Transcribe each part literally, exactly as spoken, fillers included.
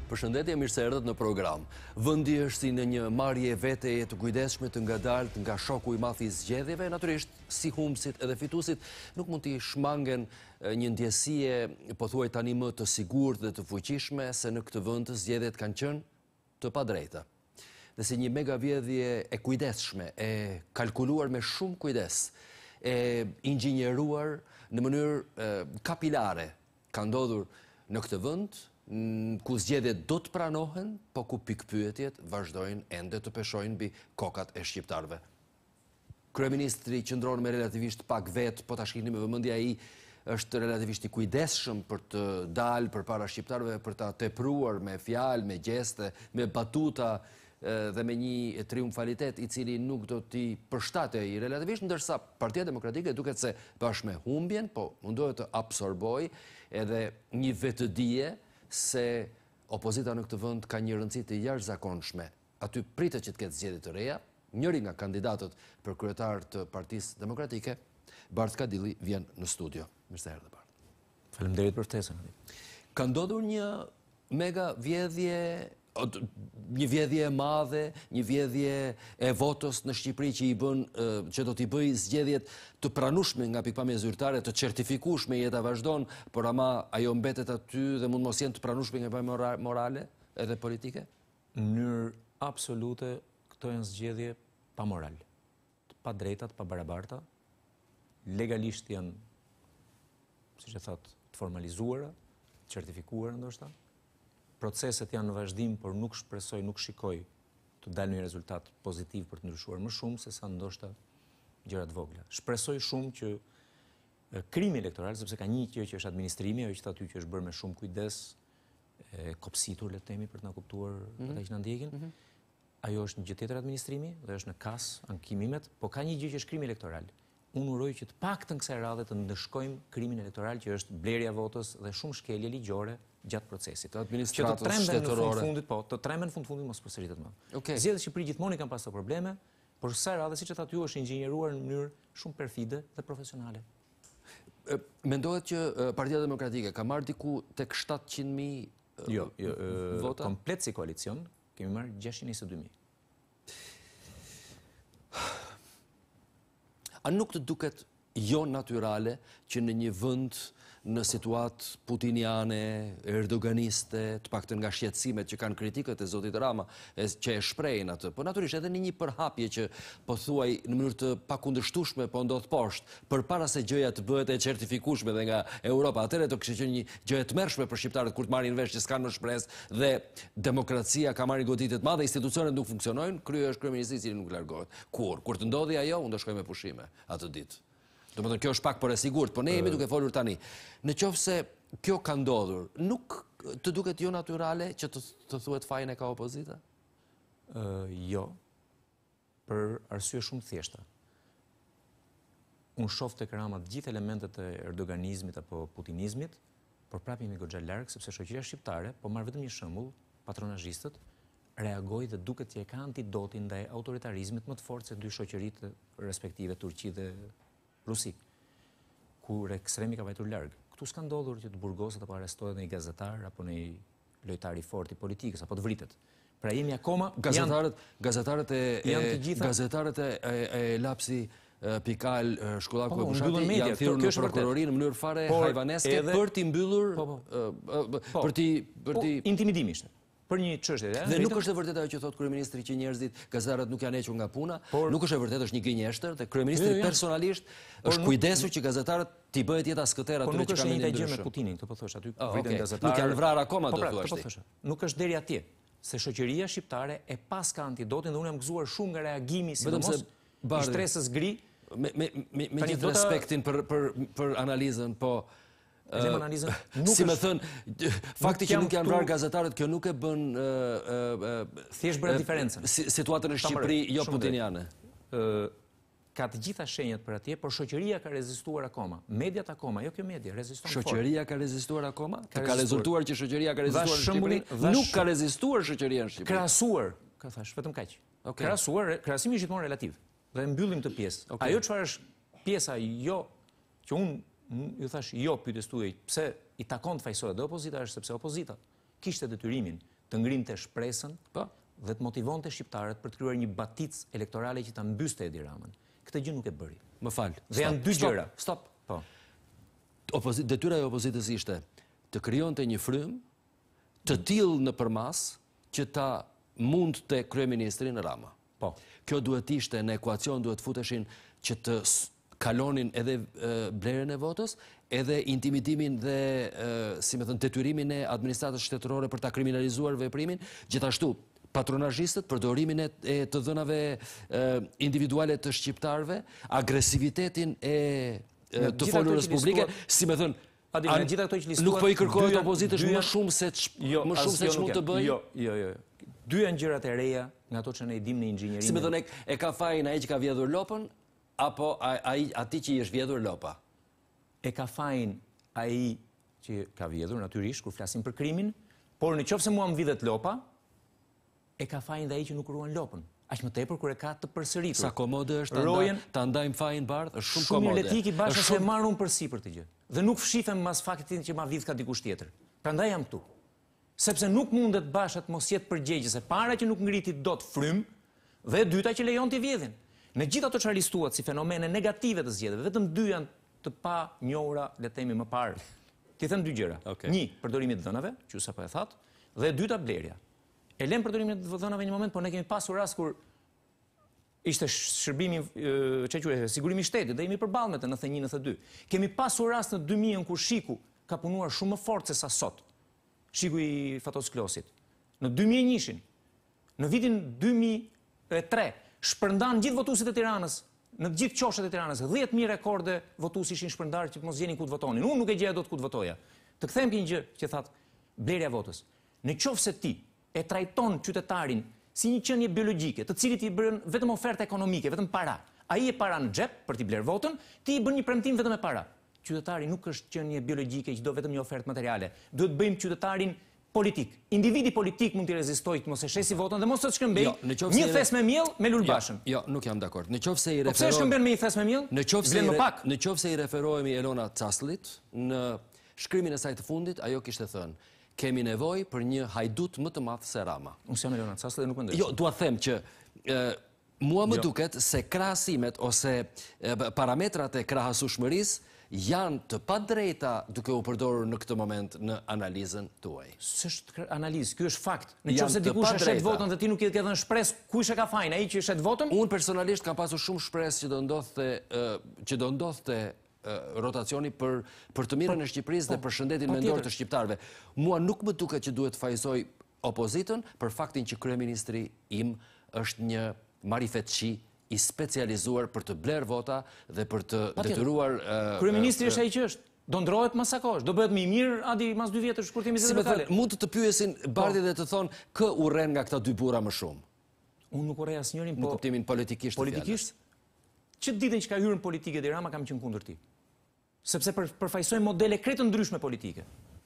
Përshëndetje, mirë se erdhët në program. Vendi është si në një marrje veteje të kujdesshme, të ngadalt nga shoku i madh i zgjedhjeve, natyrisht si humbësit edhe fituesit nuk mund t'i shmangen një ndjesie pothuaj tani më të sigurt dhe të fuqishme se në këtë vend zgjedhjet kanë qenë të padrejta. Dhe si një mega vjedhje e kujdesshme, e kalkuluar me shumë kujdes, e inxhinieruar në mënyrë kapilare ka ndodhur në këtë vend, ku zgjedhjet do të pranohen, po ku pikpyetjet vazhdojnë ende të peshojnë mbi kokat e shqiptarëve. Kryeministri qëndron me relativisht pak vetë, po ta shihni me vëmendje ai është relativisht i kujdesshëm për të dalë përpara shqiptarëve, për ta tepruar me fjalë, me gjeste, me batuta dhe me një triumfalitet i cili nuk do t'i përshtate i relativisht, ndërsa Partia Demokratike duket se bashkë me humbjen, po mundohet të absorboj edhe një vetëdije se opozita në këtë vend ka një rëndësi të jashtëzakonshme. Aty pritet që të ketë zgjedhje të reja. Njëri nga kandidatët për kryetar të Partisë Demokratike, Bart Kadilli, vjen në studio. Mirë se erdhe, Bart. Faleminderit për ftesën. Ka ndodhur një mega vjedhje, një vjedhje e madhe, një vjedhje e votës në Shqipëri që i bën që do t'i bëj zgjedhjet të pranueshme nga pikpamja zyrtare, të certifikueshme, jeta vazhdon, por ama ajo mbetet aty dhe mund mos jenë të pranueshme nga pikpamja morale edhe politike? Në mënyrë absolute këto janë zgjedhje pa moral, të pa drejta, të pa barabarta, legalisht janë, siç e thot, të formalizuara, të certifikuara ndoshta. Proceset janë në vazhdim, por nuk shpresoj, nuk shikoj të dalë një rezultat pozitiv për të ndryshuar më shumë se sa ndoshta gjërat vogla. Shpresoj shumë që krimi elektoral, sepse ka një gjë që është administrimi, ajo që aty që është bërë me shumë kujdes, e kopsitur le të themi për të na kuptuar ata që na ndjekin. Ajo është një gjë tjetër administrimi dhe është në kas ankimimet, po ka një gjë që është krimi elektoral. Unë uroj që të paktën kësaj radhe të ndëshkojmë krimin elektoral që është blerja votës dhe shumë shkelje ligjore gjatë procesit. Të administratës shtetërore. Fundit, po, të tremen në fund fundit mos përsëritet më. Okay. Zgjedhjet e Shqipërisë gjithmonë kanë pasur probleme, por kësaj radhe siç e thatë ju është inxhinieruar në mënyrë shumë perfide dhe profesionale. Mendohet që Partia Demokratike ka marrë diku tek shtatëqind mijë jo, jo, vota? Komplet si koalicion kemi marrë gjashtëqind e njëzet e dy mijë. A nuk të duket jo natyrale që në një vend në situatë putiniane, erdoganiste, të paktën nga shqetësimet që kanë kritikët e zotit Rama, që e shprehin atë, po natyrisht edhe në një përhapje që po thuaj në mënyrë të pakundërshtueshme po ndodh poshtë, përpara se gjëja të bëhet e certifikueshme dhe nga Europa, atëherë do kishte qenë një gjë e tmerrshme për shqiptarët kur të marrin vesh që s'kanë më shpresë dhe demokracia ka marrë goditje të madhe, institucionet nuk funksionojnë, krye është kryeministri i cili nuk largohet. Kur, kur të ndodhi ajo, unë do shkoj me pushime atë ditë. Do të thonë kjo është pak por e sigurt, po ne jemi duke folur tani. Në qoftë se kjo ka ndodhur, nuk të duket jo natyrale që të, të thuhet fajin e ka opozita? Uh, jo, për arsye shumë thjeshta. Unë shoh tek Rama të gjithë elementet e erdoganizmit apo putinizmit, por prapë jemi goxha larg sepse shoqëria shqiptare, po marr vetëm një shembull, patronazhistët reagoi dhe duket që e ka antidotin ndaj autoritarizmit më të fortë se dy shoqëritë respektive Turqi dhe Rusi, kur ekstremi ka vajtur larg. Ktu s'ka ndodhur që të burgoset apo arrestohet një gazetar apo një lojtar i fortë i politikës apo të vritet. Pra jemi akoma gazetarët, gazetarët e, janë të gjitha gazetarët e, e, e lapsi Pikal Shkollaku e Bushati janë thirrur në prokurori në mënyrë fare hajvaneske për t'i mbyllur për t'i për t'i intimidimisht. Për një çështje. Dhe nuk është e vërtetë ajo që thot kryeministri që njerëzit, gazetarët nuk janë hequr nga puna, nuk është e vërtetë, është një gënjeshtër dhe kryeministri personalisht është kujdesur që gazetarët t'i bëhet jeta skëter atyre që kanë një gjë me Putinin, këtë po thosh, aty vritën gazetarë. Nuk janë vrarë akoma do thuash ti. Nuk është deri atje, se shoqëria shqiptare e pas ka antidotin dhe unë jam gëzuar shumë nga reagimi sidomos i shtresës gri. Me me me gjithë respektin për për për analizën, po si me thënë, fakti që nuk janë vrarë gazetarët, kjo nuk e bën thjesht bëra diferencën. Situatën në Shqipëri jo putiniane. Ka të gjitha shenjat për atje, por shoqëria ka rezistuar akoma. Mediat akoma, jo kjo media, reziston fort. Shoqëria ka rezistuar akoma? Ka rezultuar që shoqëria ka rezistuar në Shqipëri? Nuk ka rezistuar shoqëria në Shqipëri. Krahasuar, ka thash, vetëm kaq. Krahasuar, krahasimi është gjithmonë relativ. Dhe mbyllim të pjesë. Ajo çfarë është pjesa jo që unë ju thash jo pyetës tuaj pse i takon të fajsohet dhe opozita është sepse opozita kishte detyrimin të ngrimte shpresën dhe të motivonte shqiptarët për të krijuar një baticë elektorale që ta mbyste Edi Ramën. Këtë gjë nuk e bëri. Më fal. Dhe janë dy gjëra. Stop. Po. Detyra e opozitës ishte të krijonte një frym të tillë në përmas që ta mund të kryeministrin Rama. Po. Kjo duhet ishte në ekuacion, duhet futeshin që të kalonin edhe blerjen e votës, edhe intimidimin dhe, si me thënë, detyrimin e administratës shtetërore për ta kriminalizuar veprimin, gjithashtu patronazhistët, përdorimin e të dhënave individuale të shqiptarëve, agresivitetin e të folurës publike, si me thënë, nuk po i kërkohet opozitës më shumë se më shumë se ç'mund të bëjë. Jo, jo, jo. Dy janë gjërat e reja nga ato që ne i dimë në inxhinierinë. Si me thënë, e ka fajin ai që ka vjedhur lopën apo ai atij që i është vjedhur lopa? E ka fajin ai që ka vjedhur natyrisht kur flasim për krimin, por nëse mua më vidhet lopa, e ka fajin dhe ai që nuk ruan lopën. Aq më tepër kur e ka të përsëritur. Sa komode është ta ndajmë fajin bardh, është shumë komode. Shumë letiki bashkë se marr unë përsipër të gjë. Dhe nuk fshifem mas faktin që ma vidh ka dikush tjetër. Prandaj jam këtu. Sepse nuk mundet bashkë të mos jetë përgjegjëse, para që nuk ngriti dot frym, dhe e dyta që lejon t'i vjedhin. Në gjithë ato çfarë listuat si fenomene negative të zgjedhjeve, vetëm dy janë të pa njohura, le të themi më parë. Ti them dy gjëra. Një, përdorimi i dhënave, që sapo e that, dhe e dyta blerja. E lëm përdorimin e dhënave një moment, por ne kemi pasur rast kur ishte shërbimi çe quhet sigurimi i shtetit dhe jemi përballë me të në një në dy. Kemi pasur rast në dy mijën kur Shiku ka punuar shumë më fort se sa sot. Shiku i Fatos Klosit. Në dy mijë e njëshin, në vitin dy mijë e tre, shpërndan gjithë votuesit e Tiranës, në gjithë qoshet e Tiranës, dhjetë mijë rekorde votuesi ishin shpërndarë që mos gjenin ku të votonin. Unë nuk e gjeja dot ku të votoja. Të kthejmë një gjë që thatë blerja votës. Në qoftë se ti e trajton qytetarin si një qenie biologjike, të cilit i bën vetëm ofertë ekonomike, vetëm para. Ai e para në xhep për t'i bler votën, ti i bën një premtim vetëm me para. Qytetari nuk është qenie biologjike që do vetëm një ofertë materiale. Duhet bëjmë qytetarin politik. Individi politik mund t'i rezistojë të mos e shesi votën dhe mos të shkëmbej një thes me miell me lulbashën. Jo, nuk jam dakord. Nëse i referohem. Po pse shkëmben me një thes me miell? Vlen më pak. Nëse i referohemi Elona Caslit, në shkrimin e saj të fundit, ajo kishte thënë kemi nevojë për një hajdut më të madh se Rama. Unë jam Elona Casli dhe nuk mendoj. Jo, dua të them që mua më duket se krahasimet ose parametrat e krahasueshmërisë janë të padrejta duke u përdorur në këtë moment në analizën tuaj. S'është analizë, ky është fakt. Nëse dikush e shet votën dhe ti nuk i ke dhënë shpresë, kush e ka fajin? Ai që shet votën? Unë personalisht kam pasur shumë shpresë që do ndodhte që do ndodhte rotacioni për për të mirën e Shqipërisë dhe për shëndetin mendor të shqiptarëve. Mua nuk më duket që duhet fajsoj opozitën për faktin që kryeministri im është një marifetçi i specializuar për të bler vota dhe për të detyruar kryeministri është ai që është. Do ndrohet mas sakosh, do bëhet më i mirë Adi mas dy vjetësh shkurtimi zë lokale. Mund të të pyesin bardhë dhe të thonë kë urren nga këta dy burra më shumë. Unë nuk urrej asnjërin, po në kuptimin politikisht. Politikisht? Që ditën që ka hyrën politike Edi Rama kam qenë kundër tij. Sepse përfaqësojnë modele krejtë ndryshme politike.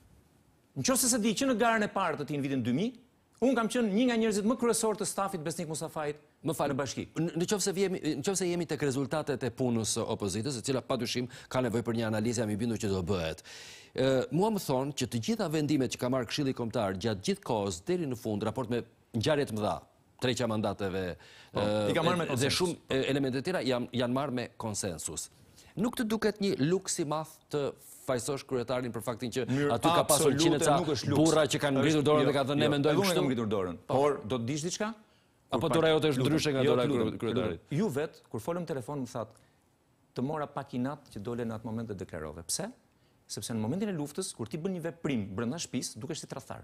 Nëse se di që në garën e parë të tij në vitin dy mijë, unë kam qenë një nga njerëzit më kryesor të stafit Besnik Musafait më fal në bashki. Nëse jemi nëse jemi tek rezultatet e punës së opozitës, e cila padyshim ka nevojë për një analizë, jam i bindur që do bëhet. Mua më thonë që të gjitha vendimet që ka marrë Këshilli Kombëtar gjatë gjithë kohës deri në fund, raport me ngjarje të mëdha, treqja mandateve dhe shumë elemente të tjera janë marrë me konsensus. Nuk të duket një luks i madh të fajsosh kryetarin për faktin që aty ka pasur qind burra që kanë ngritur dorën dhe ka thënë ne mendojmë kështu. Unë kam ngritur dorën. Por do të dish diçka? Apo dora jote është ndryshe nga dora e kryetarit? Ju vet kur folëm telefon më thatë të mora pak inat që dole në atë moment dhe deklarove. Pse? Sepse në momentin e luftës kur ti bën një veprim brenda shtëpisë, dukesh si tradhtar.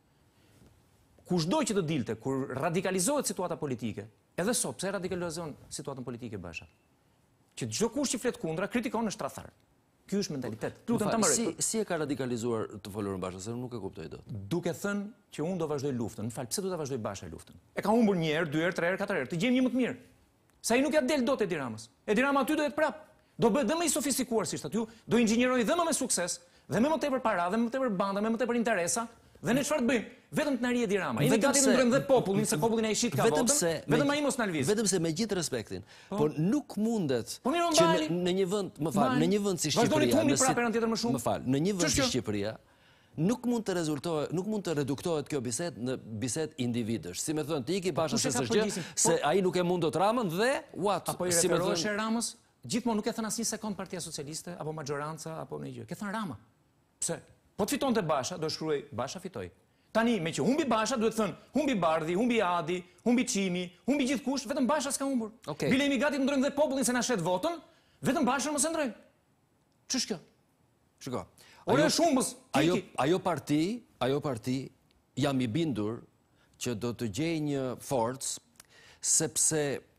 Kushdo që të dilte kur radikalizohet situata politike, edhe sot pse radikalizon situatën politike Basha? Që çdo kush që flet kundra kritikon është tradhtar. Ky është mentalitet. Lutem ta Si si e ka radikalizuar të folurën Basha, se nuk e kuptoj dot. Duke thënë që unë do vazhdoj luftën. M'fal, pse do ta vazhdoj Basha luftën? E ka humbur një herë, dy herë, tre herë, katër herë. Të gjejmë një më të mirë. Sa i nuk ja del dot Edi Ramës. Edi Rama aty do jetë prap. Do bëhet dhe më i sofistikuar si aty, do inxhinieroj dhe më me sukses, dhe më më tepër para, dhe më tepër banda, më më tepër interesa. Dhe ne çfarë të bëjmë? Vetëm të na rri Edi Rama. Jemi gati të ndrojmë dhe popullin, se popullin ai shit ka votën. Vetëm ai mos na lviz. Vetëm se me gjithë respektin, por nuk mundet që në një vend, më fal, në një vend si Shqipëria, më fal, në një vend si Shqipëria, nuk mund të rezultohet, nuk mund të reduktohet kjo bisedë në bisedë individësh. Si me thënë, ti iki Basha se s'është gjë, se ai nuk e mundot Ramën dhe what? Apo i referohesh Ramës, gjithmonë nuk e thënë asnjë sekond Partia Socialiste apo maggioranza apo në gjë. Ke thënë Rama. Pse? Po të fitonte Basha, do shkruaj Basha fitoi. Tani me që humbi Basha duhet thënë humbi Bardhi, humbi Adi, humbi Çimi, humbi gjithkush, vetëm Basha s'ka humbur. Okay. Bile jemi gati të ndrojmë dhe popullin se na shet votën, vetëm Bashën mos e ndrojmë. Ç'është kjo? Shiko. Ore shumës, ajo ajo parti, ajo parti jam i bindur që do të gjej një forcë sepse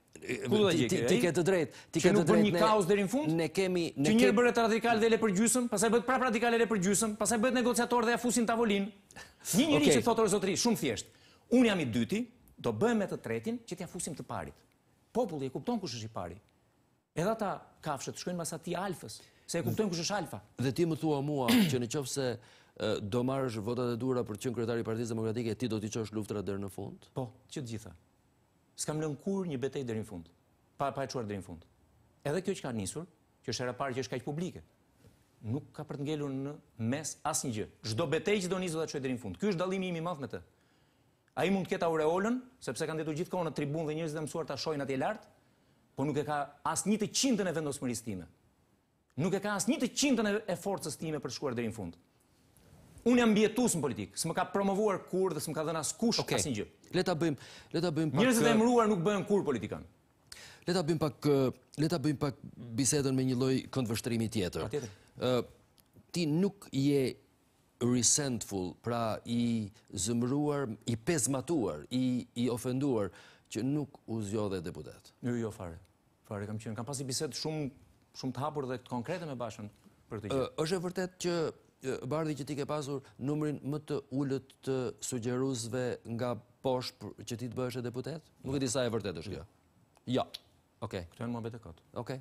ti ti ke të drejtë, ti ke të drejtë. Që nuk bën një kaos deri në fund? Ne kemi ne që njëri bëhet radikal dhe le për gjysmë, pastaj bëhet prapë radikal dhe le për gjysmë, pastaj bëhet negociator dhe ja fusin tavolinë. Një njeri që thotë zotëri, shumë thjesht. Unë jam i dyti, do bëhem me të tretin që t'ja fusim të parit. Populli e kupton kush është i pari. Edhe ata kafshët shkojnë mbas atij alfës, se e kuptojnë kush është alfa. Dhe ti më thua mua që nëse do marrësh votat e duhura për të qenë kryetari i Partisë Demokratike, ti do t'i çosh luftrat deri në fund? Po, që të gjitha. S'kam lënë kur një betejë deri në fund. Pa pa e çuar deri në fund. Edhe kjo që ka nisur, që është era parë që është kaq publike, nuk ka për të ngelur në mes asnjë gjë. Çdo betejë që do nisë do ta çojë deri në fund. Ky është dallimi im i madh me të. Ai mund të ketë aureolën, sepse kanë ndetur gjithkohë në tribunë dhe njerëzit e mësuar ta shohin atje lart, po nuk e ka asnjë të qindën e vendosmërisë time. Nuk e ka asnjë të qindën e forcës time për të shkuar deri në fund. Unë jam mbijetues në politikë, s'më ka promovuar kur dhe s'më ka dhënë askush asnjë gjë. Le ta bëjmë, le ta bëjmë pak. Njerëzit e emëruar nuk bëhen kur politikan. Le ta bëjmë pak, le ta bëjmë pak bisedën me një lloj këndvështrimi tjetër. Ë ti nuk je resentful, pra i zëmëruar, i pezmatuar, i i ofenduar që nuk u zgjodhe deputet. Jo, jo fare. Fare kam qenë, kam pasi bisedë shumë shumë të hapur dhe të konkrete me Bashën për këtë gjë. Është e vërtet që Bardhi që ti ke pasur numrin më të ulët të sugjeruesve nga poshtë që ti të bëhesh deputet? Nuk e di sa e vërtet është kjo. Jo. Okej. Këto janë muhabete kot. Okej.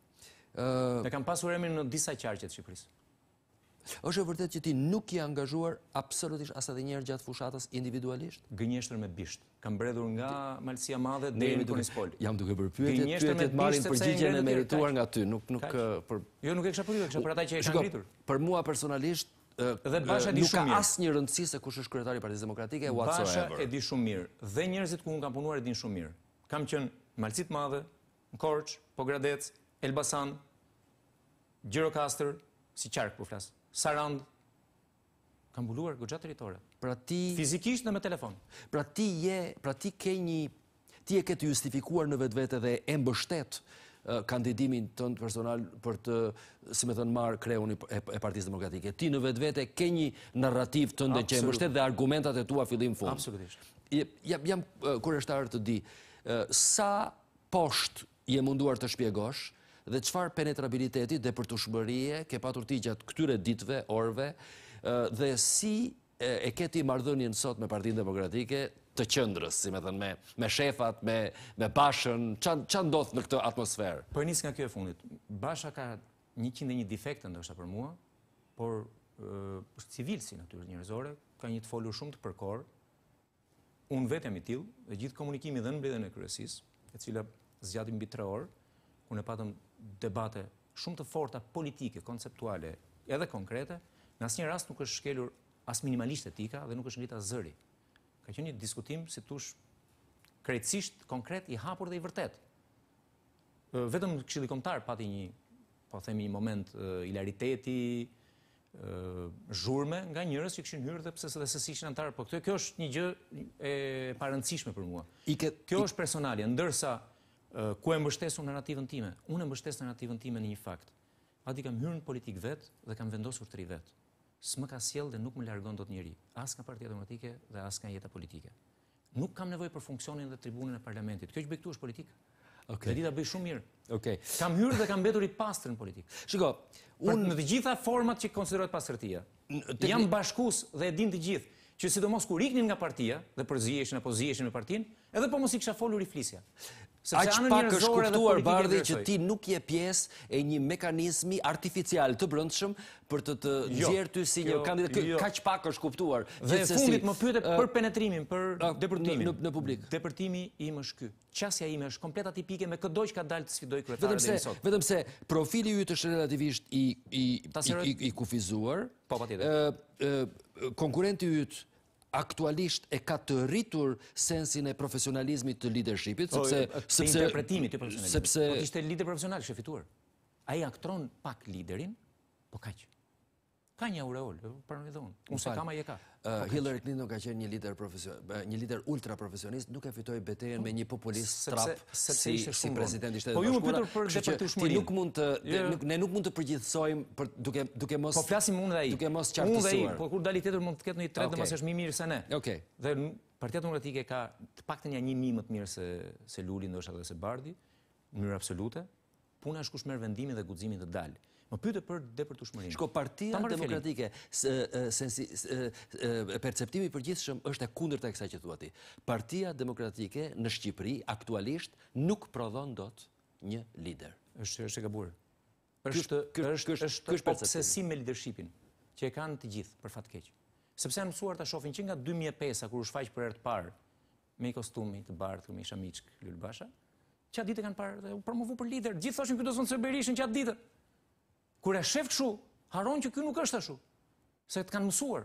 Ne kam pasur emrin në disa qarqe të Shqipërisë. Është e vërtet që ti nuk je angazhuar absolutisht as edhe një herë gjatë fushatës individualisht? Gënjeshtër me bisht. Kam mbredhur nga Malësia Madhe deri në Konispol. Jam duke bërë pyetje, pyetjet marrin përgjigjen e merituar nga ty, nuk nuk për Jo, nuk e kisha për ju, e kisha për ata që e kanë ngritur. Për mua personalisht dhe Basha di nuk shumë ka mirë. asnjë rëndësi se kush është kryetari i Partisë Demokratike whatsoever. Basha e di shumë mirë dhe njerëzit ku unë kam punuar e din shumë mirë. Kam qenë Malësit Madhe, në Korç, Pogradec, Elbasan, Gjirokastër, si qark po flas. Sarand, kam mbuluar goxha territore. Pra ti fizikisht dhe me telefon. Pra ti je, pra ti ke një ti e ke të justifikuar në vetvete dhe e mbështet uh, kandidimin tënd personal për të, si më thënë, marrë kreun e, e Partisë Demokratike. Ti në vetvete ke një narrativ tënde që e mbështet dhe argumentat e tua fillim fund. Absolutisht. Jam, jam uh, kureshtar të di uh, sa poshtë je munduar të shpjegosh dhe çfarë penetrabiliteti dhe përtushmërie ke patur ti gjatë këtyre ditëve, orëve, dhe si e ke ti marrëdhënien sot me Partinë Demokratike të qendrës, si më thënë, me me shefat, me me Bashën, ç'a ndodh në këtë atmosferë? Po nis nga kjo e fundit. Basha ka njëqind e një defekte ndoshta për mua, por është civil si natyrë njerëzore, ka një të folur shumë të përkor. Unë vetë jam i tillë, dhe gjithë komunikimi dhe në mbledhjen e kryesisë, e cila zgjati mbi tre orë, unë e patëm debate shumë të forta politike, konceptuale, edhe konkrete, në asnjë rast nuk është shkelur as minimalisht etika dhe nuk është ngritur as zëri. Ka qenë një diskutim, si thosh, krejtësisht konkret, i hapur dhe i vërtet. Vetëm Këshilli Kombëtar pati një, po themi, një moment hilariteti, zhurme nga njerëz që kishin hyrë dhe pse se s'ishin antar, po kjo kjo është një gjë e parëndësishme për mua. Kjo është personale, ndërsa ku e mbështes unë narrativën time? Unë e mbështes narrativën time në një fakt. Pati kam hyrë në politikë vetë dhe kam vendosur të ri vetë. S'më ka sjell dhe nuk më largon dot njeri, as nga Partia Demokratike dhe as nga jeta politike. Nuk kam nevojë për funksionin dhe tribunën e parlamentit. Kjo që bëj këtu është politikë. Okej. Dhe ta bëj shumë mirë. Okej. Kam hyrë dhe kam mbetur i pastër në politikë. Shiko, unë në të gjitha format që konsiderohet pastërtia. Jam bashkues dhe e din të gjithë që sidomos kur iknin nga partia dhe përziheshin apo ziheshin me partinë, Edhe po mos i kisha folur i flisja. Aq pak është kuptuar, Bardhi, që ti nuk je pjesë e një mekanizmi artificial të brendshëm për të të nxjerrë ty si një kandidat. Kaq pak është kuptuar. Dhe fundit më pyete për penetrimin, për depërtimin. Në publik. Depërtimi im është ky. Qasja ime është komplet atipike me çdo që ka dalë të sfidoj kryetarin deri sot. Vetëm se profili yt është relativisht i i i kufizuar. Po, patjetër. Konkurrenti yt aktualisht e ka të rritur sensin e profesionalizmit të leadershipit, sepse sepse interpretimi të profesionalizmit. Sepse po ishte lider profesional, kishte fituar. Ai aktron pak liderin, po kaq. Ka një aureol, pranoj dhe unë. Unë se kam ai e ka. Hillary Clinton ka qenë një lider profesional, një lider ultra profesionist, nuk e fitoi betejën me një populist trap si si presidenti i Shtetit Bashkuar. Po ju më pyetur për depërtueshmërinë. Nuk mund të ne nuk mund të përgjithësojmë për duke duke mos Po flasim unë dhe ai. Duke mos qartësuar. Po kur dali tjetër mund të ketë një tret, domosdoshmë është më mirë se ne. Okej. Dhe Partia Demokratike ka të paktën një një më të mirë se se Luli, ndoshta edhe se Bardhi, në mënyrë absolute. Puna është kush merr vendimin dhe guximin të dalë. Më pyete për depërtueshmërinë. Shko, Partia Demokratike, perceptimi i përgjithshëm është e kundërta e kësaj që thua ti. Partia Demokratike në Shqipëri aktualisht nuk prodhon dot një lider. Është është e gabuar. Është është është obsesim me leadershipin, që e kanë të gjithë për fat keq. Sepse janë mësuar ta shohin që nga dy mijë e pesë kur u shfaq për herë të parë me kostumin të bardhë me Shamick Lulbasha, çfarë ditë kanë parë u promovu për lider. Gjithë thoshin ky do zonë Berishin çfarë ditë. Kur e shef kështu, haron që ky nuk është ashtu. Se të kanë mësuar.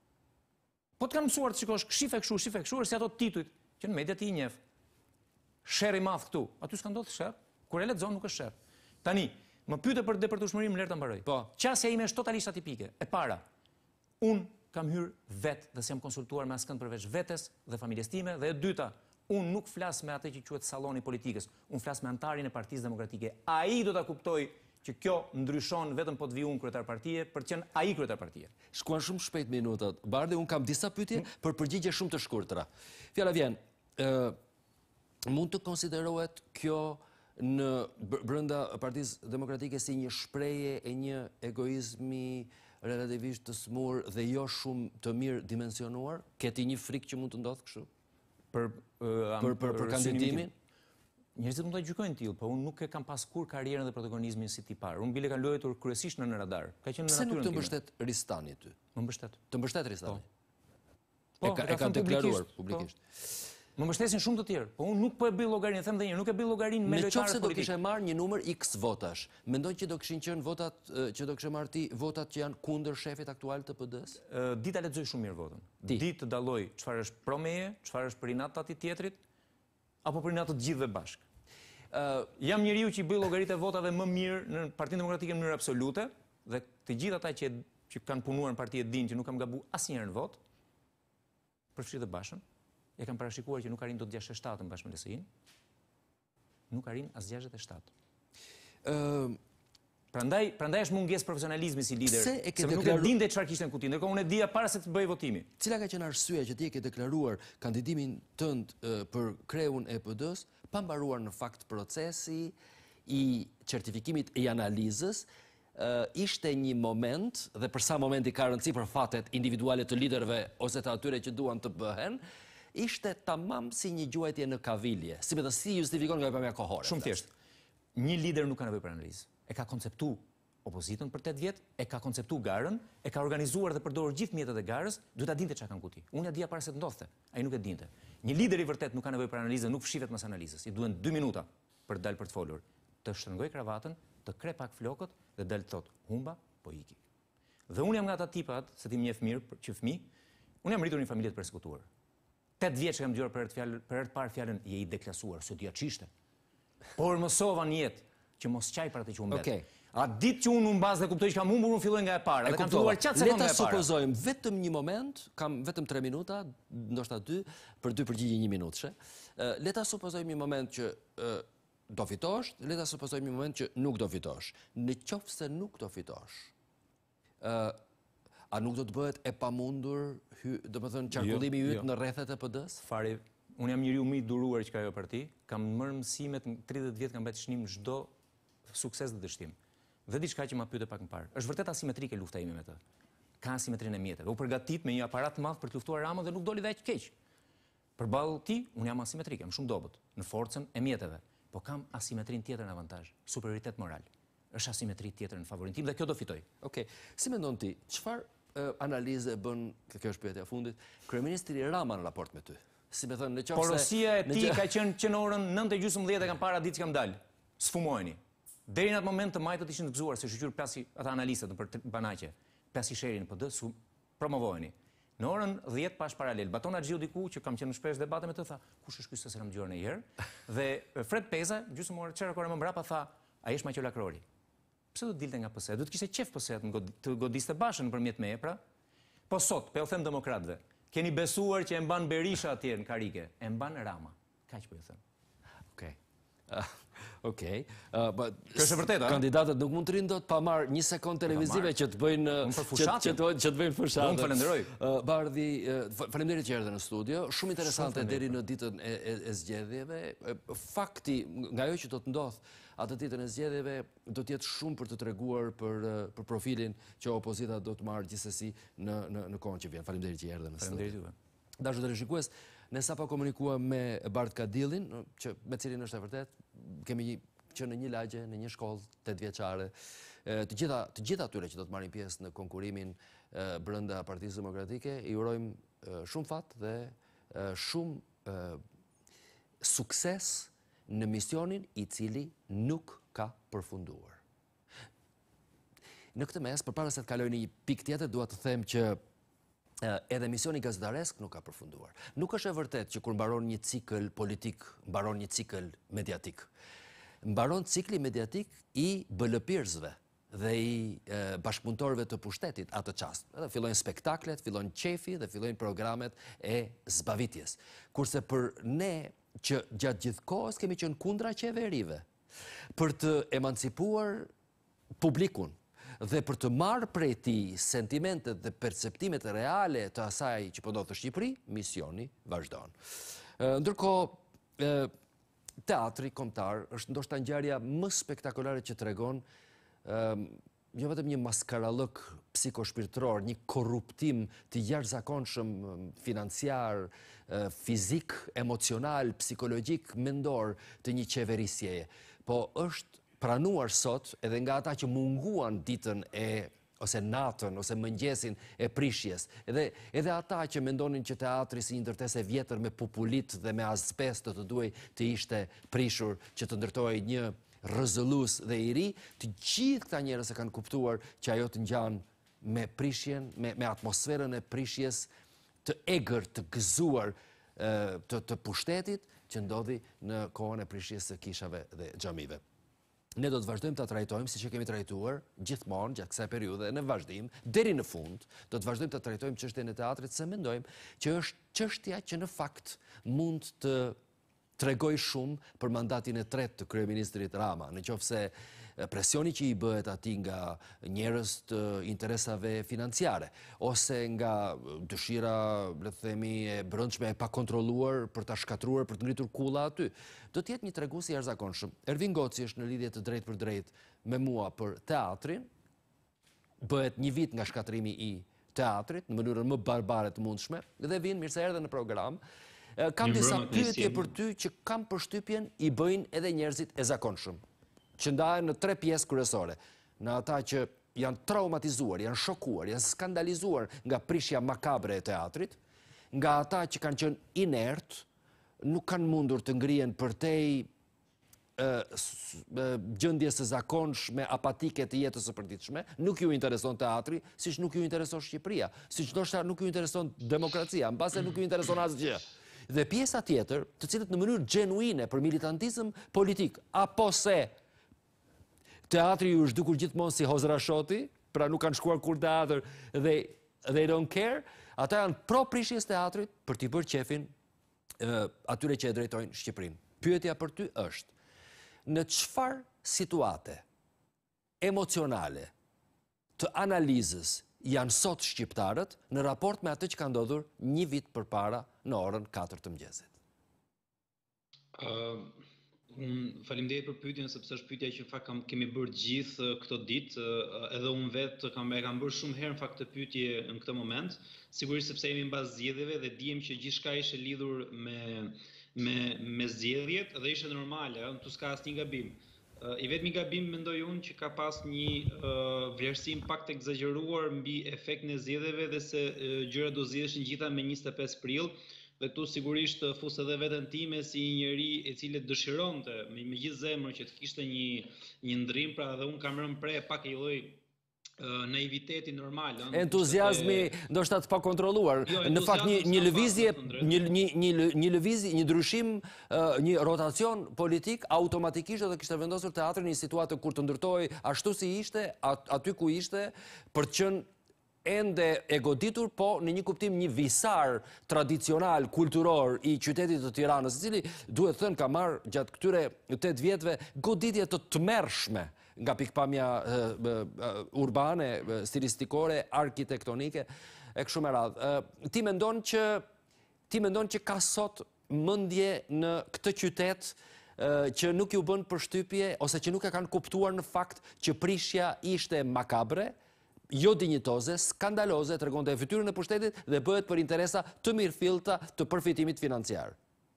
Po të kanë mësuar të shikosh shife kështu, shife kështu, si ato titujt, që në mediat i njeh. Sherr i madh këtu. Aty s'ka ndodhur sherr. Kur e lexon nuk është sherr. Tani, më pyete për depërtueshmërinë, më lër ta mbaroj. Po. Qasja ime është totalisht atipike. E para, un kam hyrë vet dhe s'jam konsultuar me askënd përveç vetes dhe familjes time, dhe e dyta, un nuk flas me atë që quhet salloni politikës. Un flas me antarin e Partisë Demokratike. Ai do ta kuptoj që kjo ndryshon vetëm po të vi unë kryetar partie për të qenë ai kryetar partie. Shkuan shumë shpejt minutat. Bardhi, unë kam disa pyetje për përgjigje shumë të shkurtra. Fjala vjen, ë mund të konsiderohet kjo në brenda Partisë Demokratike si një shprehje e një egoizmi relativisht të smur dhe jo shumë të mirë dimensionuar? Keti një frikë që mund të ndodhë kështu? Për për për kandidimin? Njerëzit mund ta gjykojnë tillë, po unë nuk e kam pas kur karrierën dhe protagonizmin si tipar. Unë bile kam luajtur kryesisht në radar. Ka qenë në natyrën. Pse nuk të mbështet Ristani ty? Më mbështet. Të mbështet Ristani? Po, e ka deklaruar publikisht. Më mbështesin shumë të tjerë, po unë nuk po e bëj llogarinë, them edhe një herë, nuk e bëj llogarinë me lojtarët politikë. Nëse do kishe marrë një numër X votash, mendon që do kishin qenë votat që do kishe marrë ti votat që janë kundër shefit aktual të P D-s? Dita lexoj shumë mirë votën. Ditë të dalloj çfarë është pro meje, çfarë është për inat të atij tjetrit, apo për inat të gjithëve bashkë. Uh, jam njeriu që i bëj llogaritë e votave më mirë në Partinë Demokratike në mënyrë absolute, dhe të gjithë ata që që kanë punuar në parti e dinë që nuk kam gabuar asnjëherë në vot, përfshi të Bashën, e kam parashikuar që nuk arrin dot gjashtëdhjetë e shtatë bashkë me L S I-n, nuk arrin as gjashtëdhjetë e shtatë. Ë uh, Prandaj, prandaj është mungesë profesionalizmi si lider, se nuk e dinte çfarë kishte në kuti, ndërkohë unë e dija para se të bëj votimi. Cila ka qenë arsyeja që ti e ke deklaruar kandidimin tënd uh, për kreun e P D-s, pa mbaruar në fakt procesi i certifikimit e analizës, uh, ishte një moment, dhe për sa momenti ka rëndësi për fatet individuale të liderëve ose të atyre që duan të bëhen, ishte tamam si një gjuajtje në kavilje, si me të si justifikon nga pamja kohore. Shumë thjesht. Një lider nuk ka nevojë për analizë. E ka konceptu opozitën për tetë vjet, e ka konceptu garën, e ka organizuar dhe përdorur gjithë mjetet e garës, duhet ta dinte çka kanë kuti. Unë e dija para se të ndodhte, ai nuk e dinte. Një lider i vërtet nuk ka nevojë për analizë, nuk fshihet mas analizës. I duhen dy minuta për të dalë për të folur. Të shtrëngoj kravatën, të kre pak flokët dhe dal të thotë humba, po iki. Dhe unë jam nga ata tipat, se ti më njeh mirë që fëmijë, unë jam rritur në një familje të persekutuar. tetë vjeç kam dëgjuar për herë për herë të parë fjalën je i deklasuar, se dia çishte. Por mësova në jetë që mos qaj për atë që unë okay. A ditë që unë unë bazë dhe kuptoj që kam umbur, unë filloj nga e para. Dhe kam filluar qatë sekundë nga e para. Leta supozojmë vetëm një moment, kam vetëm tre minuta, ndoshta dy, për dy përgjigje një minutëshe. Leta supozojmë një moment që uh, do fitosh, leta supozojmë një moment që nuk do fitosh. Në qoftë se nuk do fitosh, uh, a nuk do të bëhet e pamundur, do të thënë qarkullimi yt jo, në rrethet e P D-s? Fari, unë jam njeriu më i duruar që ka ajo parti, kam marrë mësimet në tridhjetë vjet, kam bërë shnim çdo sukses dhe dështim. Dhe diçka që ma pyete pak më parë. Është vërtet asimetrike lufta ime me të. Ka asimetrinë e mjeteve. U përgatit me një aparat të madh për të luftuar Ramën dhe nuk doli dhe aq keq. Përballë ti, unë jam asimetrik, jam shumë dobët në forcën e mjeteve, po kam asimetrin tjetër në avantazh, superioritet moral. Është asimetri tjetër në favorin tim dhe kjo do fitoj. Okej, si mendon ti, çfarë analize bën, kjo është pyetja e fundit, kryeministri Rama në raport me ty? Si më thënë, në qoftë se porosia e tij ka qenë që në orën nëntë e gjysmë e kam para ditë që kam dalë. Sfumojeni. Deri në atë moment të majtët ishin të gëzuar se shoqyr plasi ata analistët për banaqe. Plasi sherin në P D, su promovoheni. Në orën dhjetë pash paralel, Baton Axhiu diku që kam qenë në shpesh debate me të tha, kush është ky se s'e dëgjuar ndonjëherë? Dhe Fred Peza, gjysmë orë çfarë kohë më mbrapa tha, ai është Maqel Akrori. Pse do të dilte nga P S E? Do të kishte qef P S E të godiste bashën nëpërmjet me epra. Po sot, pe u them demokratëve, keni besuar që e mban Berisha atje në karike, e mban Rama. Kaq po ju them. Okej. Okej. Kjo është e vërtetë, a? Kandidatët nuk mund të rinë dot pa marrë një sekond televizive që të bëjnë që të bëjnë fushatë. Unë falenderoj. Bardhi, faleminderit që erdhe në studio. Shumë interesante deri në ditën e zgjedhjeve. Fakti, nga ajo që do të ndodh atë ditën e zgjedhjeve, do të jetë shumë për të treguar për për profilin që opozita do të marrë gjithsesi në në në kohën që vjen. Faleminderit që erdhe në studio. Faleminderit juve. Dashur televizionist, ne sapo komunikuam me Bart Kadillin, që me cilin është e vërtet, kemi që në një lagje, në një shkollë tetëvjeçare, të gjitha të gjitha atyre që do të marrin pjesë në konkurimin brenda Partisë Demokratike, i urojmë shumë fat dhe shumë sukses në misionin i cili nuk ka përfunduar. Në këtë mes, përpara se të kaloj në një pikë tjetër, dua të them që edhe misioni gazetaresk nuk ka përfunduar. Nuk është e vërtet që kur mbaron një cikël politik, mbaron një cikël mediatik. Mbaron cikli mediatik i B L P-ësve dhe i bashkëpunëtorëve të pushtetit atë çast. Edhe fillojnë spektaklet, fillojnë qefi dhe fillojnë programet e zbavitjes. Kurse për ne që gjatë gjithë kohës kemi qenë kundra qeverive për të emancipuar publikun dhe për të marrë prej tij sentimentet dhe perceptimet reale të asaj që po ndodh në Shqipëri, misioni vazhdon. Ndërkohë, teatri kombëtar është ndoshta ngjarja më spektakolare që tregon jo vetëm një maskarallëk psikoshpirtëror, një korruptim të jashtëzakonshëm financiar, fizik, emocional, psikologjik, mendor të një qeverisjeje, po është pranuar sot edhe nga ata që munguan ditën e ose natën ose mëngjesin e prishjes. Edhe edhe ata që mendonin që teatri si një ndërtesë e vjetër me populit dhe me azbest të duhej të ishte prishur që të ndërtojë një rrëzëllues dhe i ri, të gjithë këta njerëz e kanë kuptuar që ajo të ngjan me prishjen, me, me atmosferën e prishjes të egër, të gëzuar të, të pushtetit që ndodhi në kohën e prishjes së kishave dhe xhamive. Ne do të vazhdojmë të trajtojmë si që kemi trajtuar gjithmonë gjatë kësaj periudhe në vazhdim, deri në fund, do të vazhdojmë të trajtojmë çështjen e teatrit, se mendojmë që është çështja që në fakt mund të tregoj shumë për mandatin e tretë të kryeministrit Rama, nëse presioni që i bëhet atij nga njerëz të interesave financiare ose nga dëshira, le të themi, e brendshme e pakontrolluar për ta shkatruar, për të ngritur kulla aty, do të jetë një tregues i jashtëzakonshëm. Ervin Goci është në lidhje të drejtë për drejtë me mua për teatrin. Bëhet një vit nga shkatrimi i teatrit në mënyrën më barbare të mundshme dhe vin mirë se erdhe në program. Kam disa pyetje për ty që kam përshtypjen i bëjnë edhe njerëzit e zakonshëm, që ndahen në tre pjesë kryesore. Në ata që janë traumatizuar, janë shokuar, janë skandalizuar nga prishja makabre e teatrit, nga ata që kanë qenë inert, nuk kanë mundur të ngrihen përtej gjendjes së zakonshme, apatike të jetës së përditshme, nuk ju intereson teatri, siç nuk ju intereson Shqipëria, siç ndoshta nuk ju intereson demokracia, mbase nuk ju intereson asgjë. Dhe pjesa tjetër, të cilët në mënyrë gjenuine për militantizëm politik, apo se teatri ju është dukur gjithmonë si Hozra Shoti, pra nuk kanë shkuar kur teatr dhe they don't care, ata janë pro prishjes teatrit për t'i bërë qefin atyre që e drejtojnë Shqipërinë. Pyetja për ty është, në çfarë situate emocionale të analizës janë sot shqiptarët në raport me atë që ka ndodhur një vit përpara në orën katër të mëngjesit? Faleminderit për pyetjen, sepse është pyetja që në fakt kam kemi bërë gjithë këto ditë, edhe unë vetë kam e kam bërë shumë herë në fakt të pyetje në këtë moment, sigurisht sepse jemi mbas zgjedhjeve dhe dijem që gjithçka ishte lidhur me me me zgjedhjet dhe ishte normale, tu s'ka asnjë gabim. I vetmi gabim mendoj unë që ka pas një uh, vlerësim pak të egzageruar mbi efektin e zgjedhjeve dhe se uh, gjërat do zgjidheshin gjitha me njëzet e pesë prill. Dhe këtu sigurisht fus edhe veten time si një njeri e cili dëshironte me, me gjithë zemrën që të kishte një një ndrim, pra edhe unë kam rënë pre pak e lloj naiviteti normal. Entuziazmi ndoshta të pakontrolluar. Jo, në fakt një një lëvizje, një një një një lëvizje, një ndryshim, një rotacion politik automatikisht do kishte vendosur teatrin në një situatë kur të ndërtohej ashtu si ishte, aty ku ishte, për të qenë ende e goditur, po në një kuptim një visar tradicional, kulturor i qytetit të Tiranës, i cili duhet thënë ka marrë gjatë këtyre tetë vjetëve goditje të tmerrshme nga pikpamja urbane, stilistikore, arkitektonike, e kështu me radhë. Ti mendon që ti mendon që ka sot mendje në këtë qytet që nuk ju bën përshtypje ose që nuk e kanë kuptuar në fakt që prishja ishte makabre, jo dinjitoze, skandaloze, tregonte fytyrën e pushtetit dhe bëhet për interesa të mirëfillta të përfitimit financiar.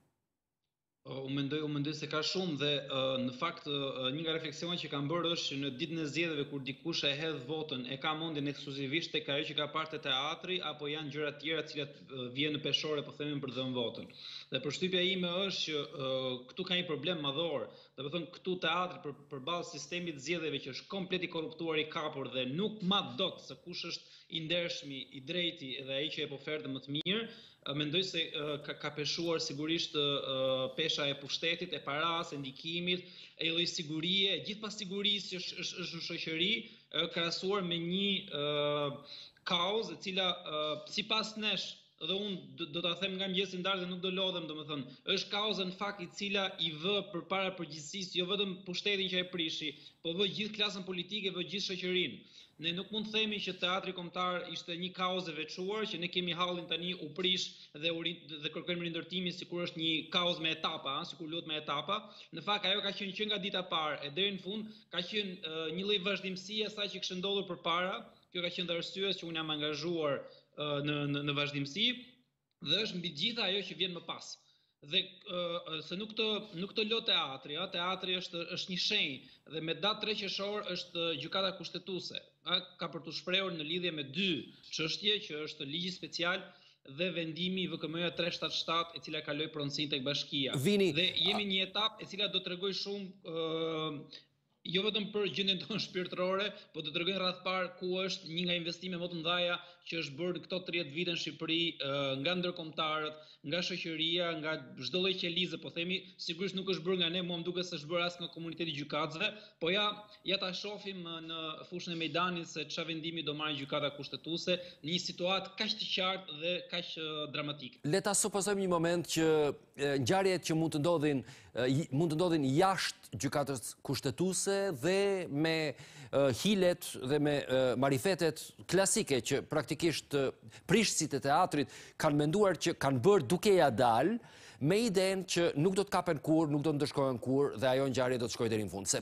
Unë mendoj, unë mendoj se ka shumë dhe uh, në fakt uh, një nga refleksionet që kam bërë është që në ditën e zgjedhjeve kur dikush e hedh votën e ka mendjen ekskluzivisht tek ajo që ka parë te teatri apo janë gjëra të tjera të cilat uh, vijnë në peshore po themin për dhënë votën. Dhe përshtypja ime është që uh, këtu ka një problem madhor. Do të thonë këtu teatri për përballë sistemit të zgjedhjeve që është komplet i korruptuar, i kapur dhe nuk ma dot se kush është i ndershmi, i drejti dhe ai që jep ofertë më të mirë, mendoj se uh, ka, ka peshuar sigurisht uh, pesha e pushtetit, e paras, e ndikimit, e lloj sigurie, gjithë pas sigurisë që është, është, është në shoqëri, uh, krahasuar me një uh, kaos e cila uh, sipas nesh dhe unë do ta them nga mëngjesi ndarë dhe nuk do lodhem, domethënë, është kauza në fakt i cila i vë përpara përgjegjësisë jo vetëm pushtetin që e prishi, po vë gjithë klasën politike, vë gjithë shoqërinë. Ne nuk mund të themi që teatri kombëtar ishte një kaos e veçuar, që ne kemi hallin tani u prish dhe u dhe kërkojmë rindërtimin sikur është një kaos me etapa, ëh, sikur luhet me etapa. Në fakt ajo ka qenë që nga dita e parë e deri në fund ka qenë uh, një lloj vazhdimësie e asaj që kishte ndodhur përpara. Kjo ka qenë arsye që unë jam angazhuar uh, në, në në vazhdimësi dhe është mbi gjitha ajo që vjen më pas. Dhe uh, se nuk të nuk të lë teatri, ja, teatri është është një shenjë dhe me datë tre qershor është gjykata kushtetuese. Ka për të shprehur në lidhje me dy çështje që është ligji special dhe vendimi i V K M-ja tre shtat shtat e cila kaloi pronësinë tek bashkia. Vini, dhe jemi një etapë e cila do t'rregoj shumë uh, jo vetëm për gjendjen tonë shpirtërore, po do të tregojnë rreth parë ku është një nga investime më të mëdha që është bërë në këto tridhjetë vite në Shqipëri, nga ndërkombëtarët, nga shoqëria, nga çdo lloj qelizë, po themi, sigurisht nuk është bërë nga ne, mua më duket se është bërë as nga komuniteti i gjykatësve, po ja ja ta shohim në fushën e Mejdanit se çfarë vendimi do marrë gjykata kushtetuese në një situatë kaq të qartë dhe kaq dramatike. Le ta supozojmë një moment që ngjarjet që mund të ndodhin mund të ndodhin jashtë gjykatës kushtetuese dhe me uh, hilet dhe me uh, marifetet klasike që praktikisht uh, prishësit e teatrit kanë menduar që kanë bërë duke ja dal, me idenë që nuk do të kapen kur, nuk do të ndëshkohen kur dhe ajo ngjarje do të shkojë deri në fund. Se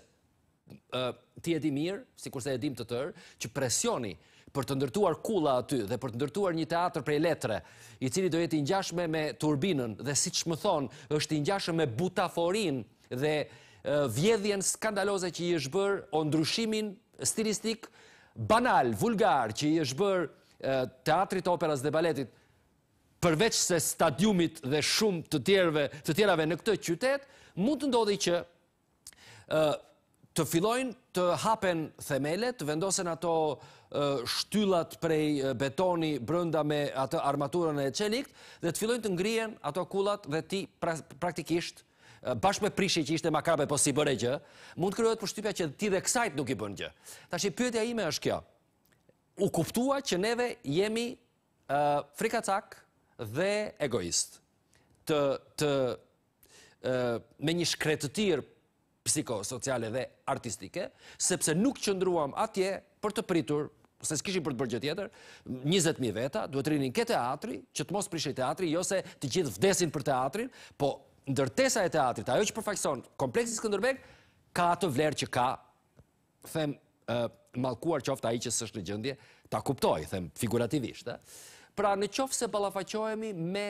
uh, ti e di mirë, sikurse e dim të tërë, që presioni për të ndërtuar kulla aty dhe për të ndërtuar një teatr prej letre, i cili do jetë i ngjashëm me turbinën dhe siç më thon, është i ngjashëm me butaforin dhe vjedhjen skandaloze që i është bërë, o ndryshimin stilistik banal, vulgar që i është bërë teatrit, operas dhe baletit, përveç se stadiumit dhe shumë të tjerave, të tjerave në këtë qytet, mund të ndodhi që të fillojnë të hapen themelet, të vendosen ato shtyllat prej betoni brenda me atë armaturën e çelikt dhe të fillojnë të ngrihen ato kullat dhe ti pra, praktikisht bashkë me prishje që ishte makabre po si bëre gjë, mund krijohet përshtypja që ti dhe kësajt nuk i bën gjë. Tash pyetja ime është kjo. U kuptua që neve jemi uh, frikacak dhe egoist. Të, të uh, me një shkretëtir psikosociale dhe artistike, sepse nuk qëndruam atje për të pritur, se s'kishim për të bërë gjë tjetër, njëzet mijë veta, duhet rinin ke teatri, që të mos prishej teatri, jo se të gjithë vdesin për teatrin, po ndërtesa e teatrit, ajo që përfaqëson kompleksi Skënderbeg, ka atë vlerë që ka, them, mallkuar qoftë ai që s'është në gjendje ta kuptoj, them figurativisht. Pra në qoftë se ballafaqohemi me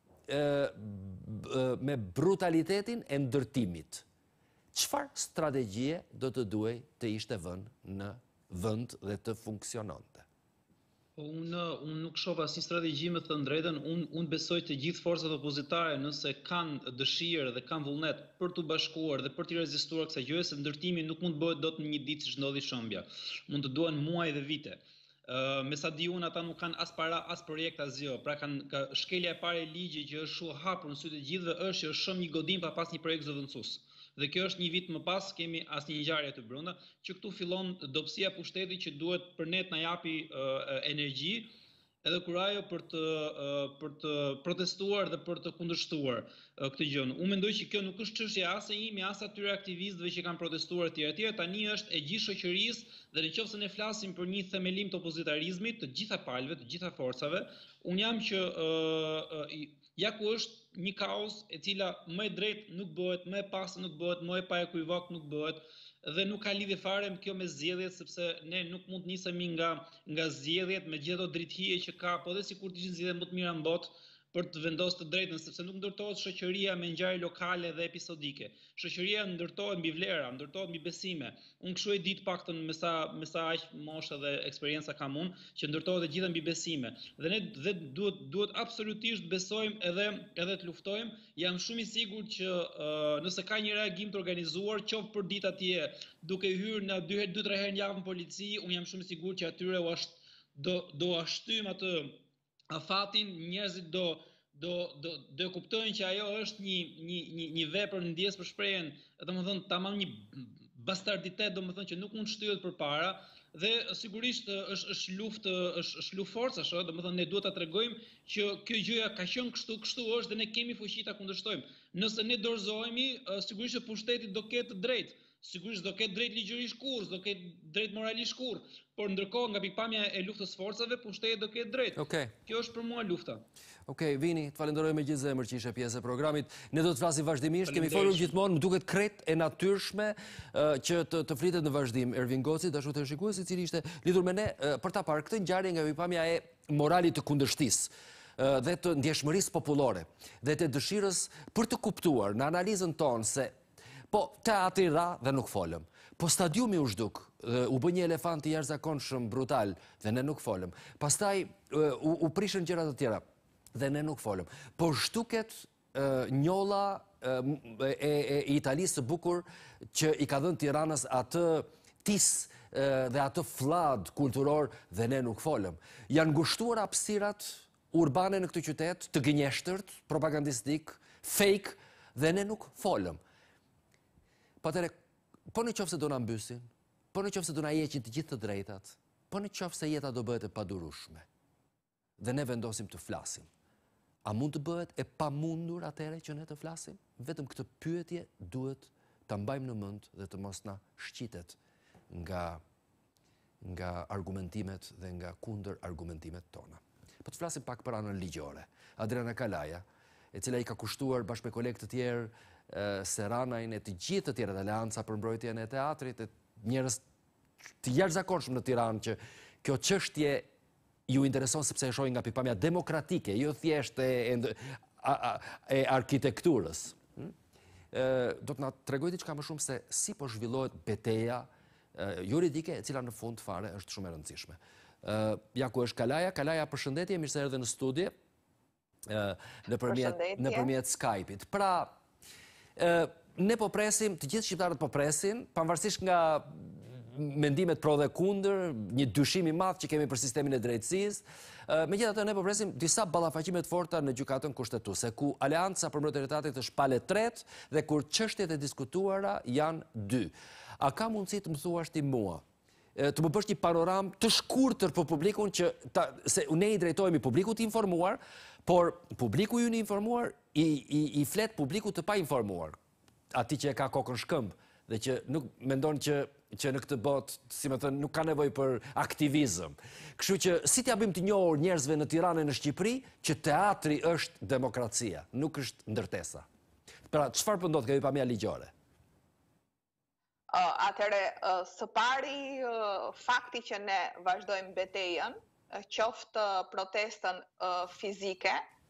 me brutalitetin e ndërtimit, çfarë strategjie do të duhej të ishte vënë në vend dhe të funksiononte? Unë un nuk shoh asnjë strategji, me thënë drejtën. Unë un besoj të gjithë forcat opozitare, nëse kanë dëshirë dhe kanë vullnet për të bashkuar dhe për të rezistuar kësaj gjëje, se ndërtimi nuk mund të bëhet dot në një ditë siç ndodhi shëmbja. Mund të duhen muaj dhe vite. Uh, me sa di unë, ata nuk kanë as para, as projekt, as gjë. Pra kanë ka, shkelja e parë e ligjit që është shumë hapur në sytë të gjithëve është që është shumë një godim pa pas një projekt zëvendësues. Dhe kjo është një vit më pas, kemi asnjë ngjarje të brenda, që këtu fillon dobësia e pushtetit që duhet për ne të na japi uh, energji, edhe kurajo për të uh, për të protestuar dhe për të kundërshtuar uh, këtë gjë. Unë mendoj që kjo nuk është çështje as e imi, as atyre aktivistëve që kanë protestuar etj etj. Tani është e gjithë shoqërisë, dhe nëse ne flasim për një themelim të opozitarizmit, të gjitha palëve, të gjitha forcave, unë jam që uh, uh, ja ku është një kaos e cila më e drejtë nuk bëhet, më e pastër nuk bëhet, më e pa ekuivok nuk bëhet, dhe nuk ka lidhje fare me kjo me zgjedhjet, sepse ne nuk mund të nisemi nga nga zgjedhjet me gjithë ato drithije që ka, po dhe sikur të ishin zgjedhjet më të mira në botë për të vendosur të drejtën, sepse nuk ndërtohet shoqëria me ngjarje lokale dhe episodike. Shoqëria ndërtohet mbi vlera, ndërtohet mbi besime. Unë kështu e di të paktën me sa me sa aq moshë dhe eksperjenca kam unë, që ndërtohet e gjitha mbi besime. Dhe ne dhe duhet duhet absolutisht besojmë edhe edhe të luftojmë. Jam shumë i sigurt që uh, nëse ka një reagim të organizuar, qoftë për ditë atje, duke hyrë në dy dy tre herë në javë në polici, unë jam shumë i sigurt që atyre u asht, do do ashtym atë afatin, njerëzit do do do do kuptojnë që ajo është një një një një vepër ndjes për shprehjen, domethënë tamam një bastarditet, domethënë që nuk mund shtyhet përpara, dhe sigurisht është është luftë është është luftë forcash, domethënë ne duhet ta tregojmë që kjo gjëja ka qenë kështu, kështu është dhe ne kemi fuqi ta kundërshtojmë. Nëse ne dorëzohemi, sigurisht që pushteti do ketë të drejtë. Sigurisht do ketë drejt ligjërisht kurrë, do ketë drejt moralisht kurrë, por ndërkohë nga pikpamja e luftës forcave, pushteti do ketë drejt. Okay. Kjo është për mua lufta. Okej, okay, Vini, të falenderoj me gjithë zemër që ishe pjesë e programit. Ne do të flasim vazhdimisht, kemi folur gjithmonë, më duket krejt e natyrshme uh, që të, të flitet në vazhdim. Ervin Goci, dashur të shikues, i cili ishte lidhur me ne uh, për ta parë këtë ngjarje nga pikpamja e moralit të kundërshtisë uh, dhe të ndjeshmërisë popullore dhe të dëshirës për të kuptuar në analizën tonë se po teatri ra dhe nuk folëm. Po stadiumi u zhduk, u bë një elefant i jashtëzakonshëm brutal dhe ne nuk folëm. Pastaj u, u prishën gjëra të tjera dhe ne nuk folëm. Po zhduket njolla e, e, e Italisë së bukur që i ka dhënë Tiranës atë tis dhe atë flad kulturor dhe ne nuk folëm. Janë ngushtuar hapësirat urbane në këtë qytet, të gënjeshtërt, propagandistik, fake, dhe ne nuk folëm. Po atëre, po në qoftë se do na mbysin, po në qoftë se do na heqin të gjithë të drejtat, po në qoftë se jeta do bëhet e padurueshme, dhe ne vendosim të flasim, a mund të bëhet e pamundur atëre që ne të flasim? Vetëm këtë pyetje duhet ta mbajmë në mend dhe të mos na shqitet nga nga argumentimet dhe nga kundër argumentimet tona. Po të flasim pak për anën ligjore. Adriana Kalaja, e cila i ka kushtuar bashkë me kolegë të tjerë Seranajn e të gjithë të tjerët, Aleanca për mbrojtjen e teatrit, e njerëz të jashtëzakonshëm në Tiranë që kjo çështje ju intereson sepse e shohin nga pikpamja demokratike, jo thjesht e, e, e arkitekturës. Hmm? E, do të na tregoj diçka më shumë se si po zhvillohet betejë juridike, e cila në fund fare është shumë e rëndësishme. E, ja ku është Kalaja, Kalaja, përshëndetje, mirë se erdhe në studio nëpërmjet nëpërmjet Skype-it. Pra, Uh, ne po presim, të gjithë shqiptarët po presin, pavarësisht nga mendimet pro dhe kundër, një dyshim i madh që kemi për sistemin e drejtësisë. Uh, Megjithatë ne po presim disa ballafaqime të forta në gjykatën kushtetuese, ku Aleanca për mbrojtjen e teatrit është palë tret dhe kur çështjet e diskutuara janë dy. A ka mundësi të më thuash ti mua, të më bësh një panoram të shkurtër për publikun që ta, se ne i drejtohemi publikut të informuar, por publiku ju në informuar i, i, i flet publiku të pa informuar, ati që e ka kokën shkëmb dhe që nuk mendon që, që në këtë botë, si më thënë, nuk ka nevojë për aktivizëm. Kështu që si t'ja bëjmë të njohur njerëzve në Tiranë e në Shqipëri që teatri është demokracia, nuk është ndërtesa. Pra, çfarë po ndodh kjo hyrëpamja ligjore? Uh, Atëre, uh, së pari uh, fakti që ne vazhdojmë betejën, uh, qoftë uh, protestën uh, fizike,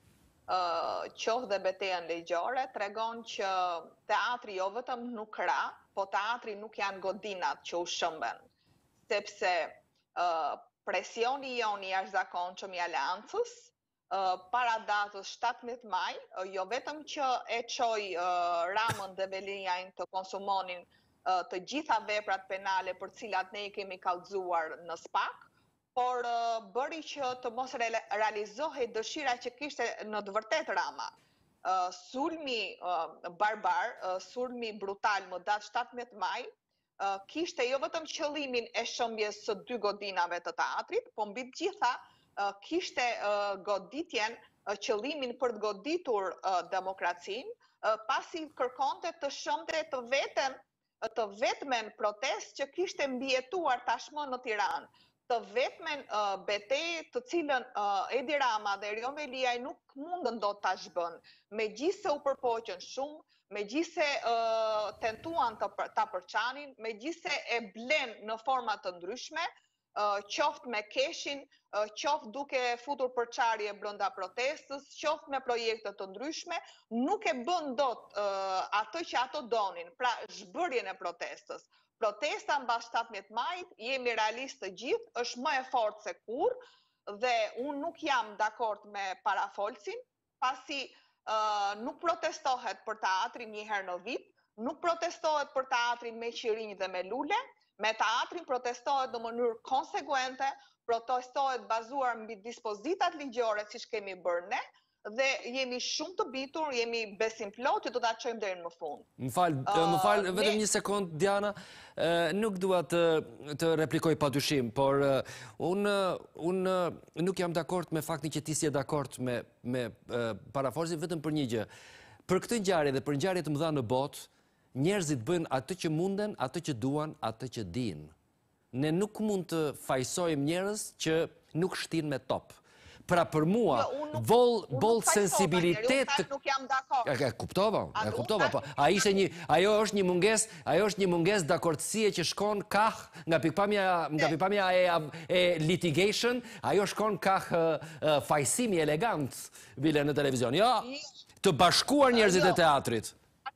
uh, qoftë dhe betejën ligjore, tregon që teatri jo vetëm nuk ra, po teatri nuk janë godinat që u shëmben. Sepse uh, presioni jon i jashtëzakonshëm i aleancës, uh, para datës shtatëmbëdhjetë maj, uh, jo vetëm që e çoi uh, Ramën dhe Velinjajn të konsumonin të gjitha veprat penale për cilat ne i kemi kallëzuar në SPAK, por uh, bëri që të mos realizohej dëshira që kishte në të vërtetë Rama. Uh, sulmi uh, barbar, uh, sulmi brutal më datë shtatëmbëdhjetë maj, uh, kishte jo vetëm qëllimin e shëmbjes së dy godinave të teatrit, po mbi të gjitha uh, kishte uh, goditjen, uh, qëllimin për të goditur uh, demokracinë, uh, pasi kërkonte të shëmte të veten të vetmen protest që kishte mbijetuar tashmë në Tiranë, të vetmen uh, betejë të cilën uh, Edi Rama dhe Erion Veliaj nuk mundën dot ta zhbën, megjithse u përpoqën shumë, megjithse uh, tentuan të ta përçanin, megjithse e blen në forma të ndryshme, uh, qoftë me keshin, uh, qoftë duke futur përçarje brenda protestës, qoftë me projekte të ndryshme, nuk e bën dot uh, atë që ato donin, pra zhbërjen e protestës. Protesta mbas shtatëmbëdhjetë majit, jemi realistë të gjithë, është më e fortë se kurrë dhe unë nuk jam dakord me parafolsin, pasi uh, nuk protestohet për teatrin një herë në vit, nuk protestohet për teatrin me qirinj dhe me lule, me teatrin protestohet në mënyrë konsekuente, protestohet bazuar mbi dispozitat ligjore siç kemi bërë ne, dhe jemi shumë të bitur, jemi besim plot që do ta çojmë deri në fund. Më fal, uh, më fal vetëm ne... një sekond Diana, uh, nuk dua të të replikoj padyshim, por uh, unë un, uh, nuk jam dakord me faktin që ti si je dakord me me uh, paraforsin vetëm për një gjë. Për këtë ngjarje dhe për ngjarje të mëdha në botë, njerëzit bëjnë atë që munden, atë që duan, atë që dinë. Ne nuk mund të fajsojmë njerëz që nuk shtin me top. Pra për mua, vol, vol sensibilitet... Unë nuk jam dakord. E kuptova, e kuptova, po. A ishte një, ajo është një munges, ajo është një munges dakordësie që shkon kah nga pikpamja, nga pikpamja e, e litigation, ajo shkon kah uh, fajsimi elegant, bile në televizion. Jo, të bashkuar njerëzit e teatrit.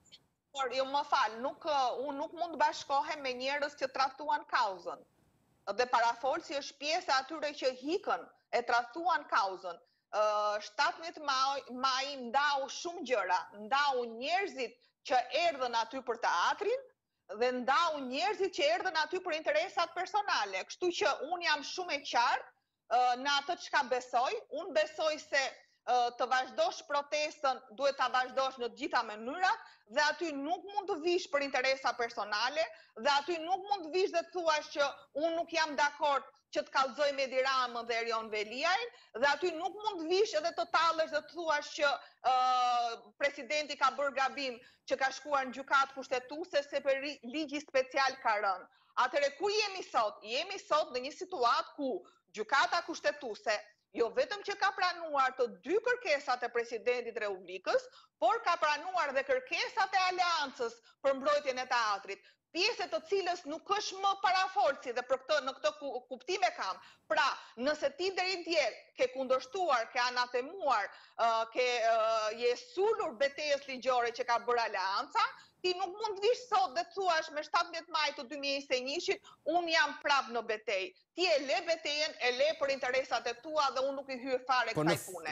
Por, jo më fal, nuk, unë nuk mund të bashkohem me njerëz që trahtuan kauzën. Dhe parafolsi është pjesë atyre që hikën, e trahtuan kauzën. Uh, shtatëmbëdhjetë maj, maj ndau shumë gjëra, ndau njerëzit që erdhën aty për teatrin dhe ndau njerëzit që erdhën aty për interesat personale. Kështu që unë jam shumë e qartë uh, në atë çka besoj. Unë besoj se uh, të vazhdosh protestën duhet ta vazhdosh në të gjitha mënyrat dhe aty nuk mund të vish për interesa personale dhe aty nuk mund të vish dhe të thuash që unë nuk jam dakord që të kallëzoj me Edi Ramën dhe Erion Veliajn, dhe aty nuk mund të vish edhe të tallesh dhe të thuash që uh, presidenti ka bërë gabim që ka shkuar në gjykatë kushtetuese se për ligji special ka rënë. Atëre ku jemi sot? Jemi sot në një situatë ku gjykata kushtetuese jo vetëm që ka pranuar të dy kërkesat e presidentit Republikës, por ka pranuar dhe kërkesat e aleancës për mbrojtjen e teatrit, pjesë të cilës nuk është më parafolsi dhe për këtë, në këtë kuptim e kam. Pra, nëse ti deri dje ke kundërshtuar, ke anatemuar, uh, ke uh, je sulur betejës ligjore që ka bërë aleanca, ti nuk mund të vish sot dhe të thuash me shtatëmbëdhjetë maj të dy mijë e njëzet e njëit, unë jam prap në betejë. Ti e le betejën, e le për interesat e tua dhe unë nuk i hyj fare kësaj pune.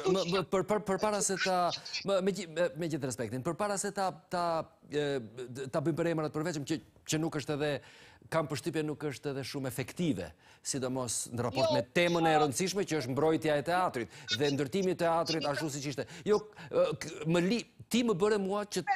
Për për para se ta me me gjithë respektin, përpara se ta ta ta bëjmë për emrat përveçëm që që nuk është edhe kam përshtypjen nuk është edhe shumë efektive, sidomos në raport jo, me temën e rëndësishme që është mbrojtja e teatrit dhe ndërtimi i teatrit ashtu siç ishte. Jo, më li, ti më bëre mua që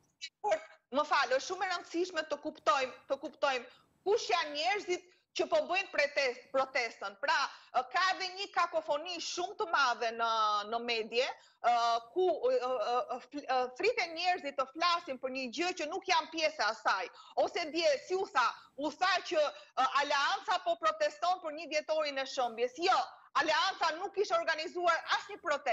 më falë, është shumë e rëndësishme të kuptojmë, të kuptojmë kush janë njerëzit që po bëjnë protest, protestën. Pra, ka edhe një kakofoni shumë të madhe në, në medje, uh, ku uh, uh, uh, friten njerëzit të flasin për një gjë që nuk janë pjesë e asaj. Ose dje, si u tha, u tha që uh, Aleanca po proteston për një vjetorin e shëmbjes. Jo, Aleanca nuk ishte organizuar asnjë protest.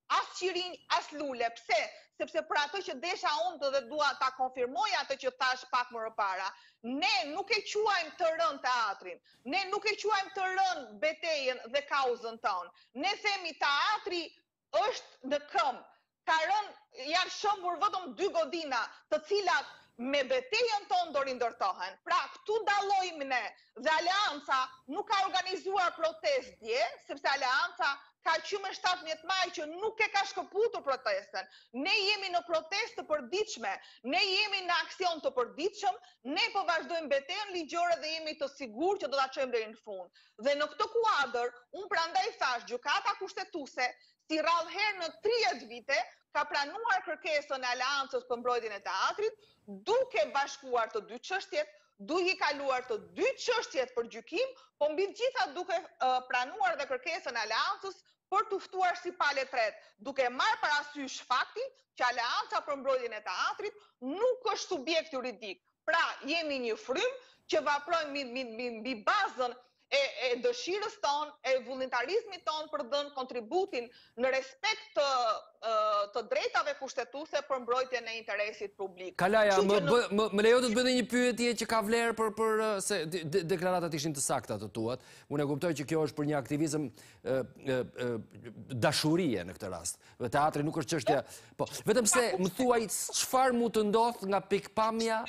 as qirinj, as lule. Pse? Sepse për atë që desha unë dhe dua ta konfirmoj atë që thash pak më parë, ne nuk e quajmë të rënë teatrin, ne nuk e quajmë të rënë betejën dhe kauzën tonë. Ne themi teatri është në këmbë, ka rënë, janë shëmbur vetëm dy godina, të cilat me betejën tonë do rindërtohen. Pra, këtu dallojmë ne dhe Aleanca nuk ka organizuar protest dje, sepse Aleanca ka qenë në shtatëmbëdhjetë maj që nuk e ka shkëputur protestën. Ne jemi në protestë të përditshme, ne jemi në aksion të përditshëm, ne po vazhdojmë betejën ligjore dhe jemi të sigurt që do ta çojmë deri në fund. Dhe në këtë kuadër, unë prandaj thash, gjykata kushtetuese si rrallëherë në tridhjetë vite ka pranuar kërkesën e Aleancës për mbrojtjen e teatrit, duke bashkuar të dy çështjet, duke kaluar të dy çështjet për gjykim, po mbi të gjitha duke uh, pranuar dhe kërkesën e Aleancës për të ftuar si palë tretë, duke marrë parasysh faktin që Aleanca për mbrojtjen e teatrit nuk është subjekt juridik. Pra, jemi një frymë që veprojmë mbi bazën e, e dëshirës tonë, e vullnetarizmit tonë për dhënë kontributin në respekt të, të drejtave kushtetuese për mbrojtjen e interesit publik. Kalaja, më, në... më, më lejo të të bëjë një pyetje që ka vlerë për, për se de, deklaratat ishin të sakta të tuat. Unë e kuptoj që kjo është për një aktivizëm e, e, e, dashurie në këtë rast. Teatri nuk është çështja, po, vetëm se më thuaj çfarë mund të ndodhë nga pikpamja.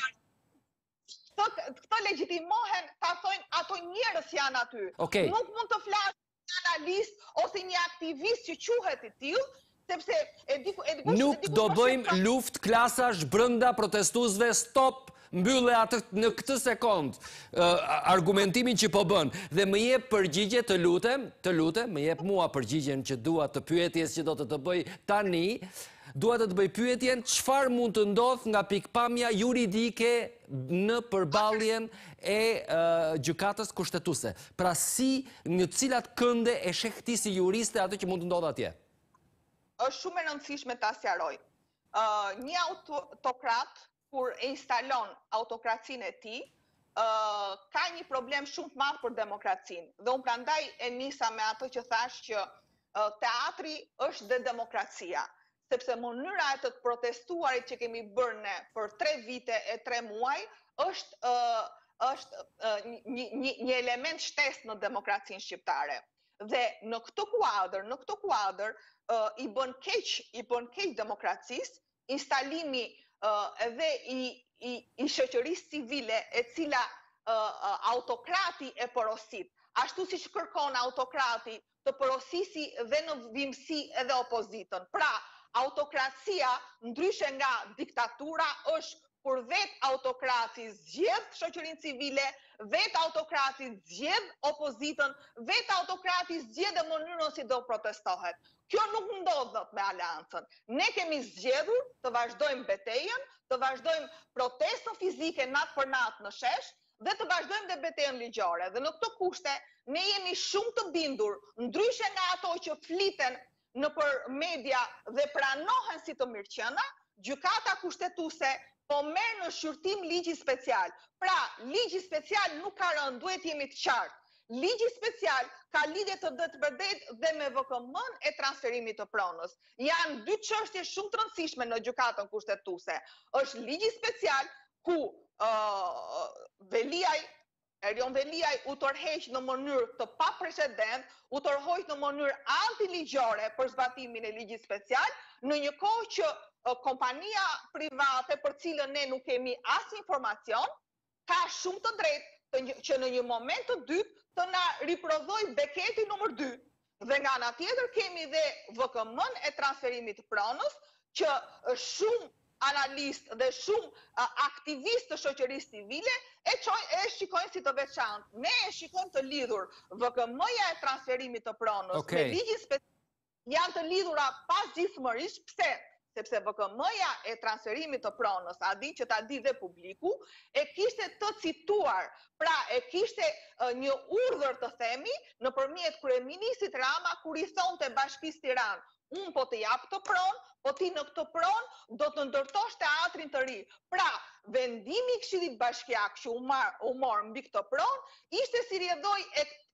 Këto legjitimohen, ta thojnë, ato njerëz janë aty. Okay. Nuk mund të flasë një analist ose një aktivist që quhet i tillë, sepse e di, e di, nuk do bëjmë luftë klasash brenda protestuesve, stop, mbylle atë në këtë sekond uh, argumentimin që po bën dhe më jep përgjigje, të lutem, të lutem, më jep mua përgjigjen që dua të pyetjes që do të të bëj tani. Dua të të bëj pyetjen, çfarë mund të ndodhë nga pikpamja juridike në përballjen e uh, gjykatës kushtetuese. Pra si, në cilat kënde e sheh ti si juriste atë që mund të ndodhë atje? Është shumë e rëndësishme ta sqaroj. Uh, një autokrat kur e instalon autokracinë e tij, uh, ka një problem shumë të madh për demokracinë. Dhe unë prandaj e nisa me atë që thash që uh, teatri është dhe demokracia. Sepse mënyra e të protestuarit që kemi bërë ne për tre vite e tre muaj është, uh, është uh, një, një, një element shtesë në demokracinë shqiptare. Dhe në këtë kuadër, në këtë kuadër uh, i bën keq, i bën keq demokracisë, instalimi uh, edhe i, i, i shoqërisë civile e cila uh, uh, autokrati e porosit. Ashtu si që kërkon autokrati të porosisi dhe në vimësi edhe opozitën. Pra, autokracia, ndryshe nga diktatura, është kur vetë autokrati zgjedh shoqërinë civile, vetë autokrati zgjedh opozitën, vetë autokrati zgjedh e mënyrën si do protestohet. Kjo nuk ndodhet me Aleancën. Ne kemi zgjedhur të vazhdojmë betejën, të vazhdojmë protestën fizike natë për natë në shesh, dhe të vazhdojmë dhe betejën ligjore. Dhe në këto kushte, ne jemi shumë të bindur, ndryshe nga ato që fliten në për media dhe pranohen si të mirëqëna, gjykata kushtetuese po merr në shqyrtim ligji special. Pra, ligji special nuk ka rënë, duhet jemi të qartë. Ligji special ka lidhje të drejtë dhe me V K M-n e transferimit të pronës. Janë dy çështje shumë të rëndësishme në gjykatën kushtetuese. Është ligji special ku uh, Veliaj Erion Veliaj u tërheq në mënyrë të paprecedent, u tërheq në mënyrë antiligjore për zbatimin e ligjit special, në një kohë që uh, kompania private për cilën ne nuk kemi as informacion, ka shumë të drejtë të një, që në një moment të dytë të na riprodhoj beketi numër dy. Dhe nga ana tjetër kemi dhe V K M-n e transferimit të pronës, që shumë analist dhe shumë uh, aktivist të shoqërisë civile e, qoj, e shikojnë si të veçantë. Ne e shikojmë të lidhur V K M-ja e transferimit të pronës okay. me ligjin special janë të lidhura pasgjithmërisht. Pse? Sepse V K M-ja e transferimit të pronës, a di që ta di dhe publiku, e kishte të cituar, pra e kishte uh, një urdhër të themi nëpërmjet kryeministit Rama kur i thonte Bashkisë Tiranë, unë po të jap të pronë, po ti në këtë pronë do të ndërtosh teatrin të ri. Pra, vendimi i Këshillit Bashkiak që u marr u mor mbi këtë pronë ishte si rjedhoj e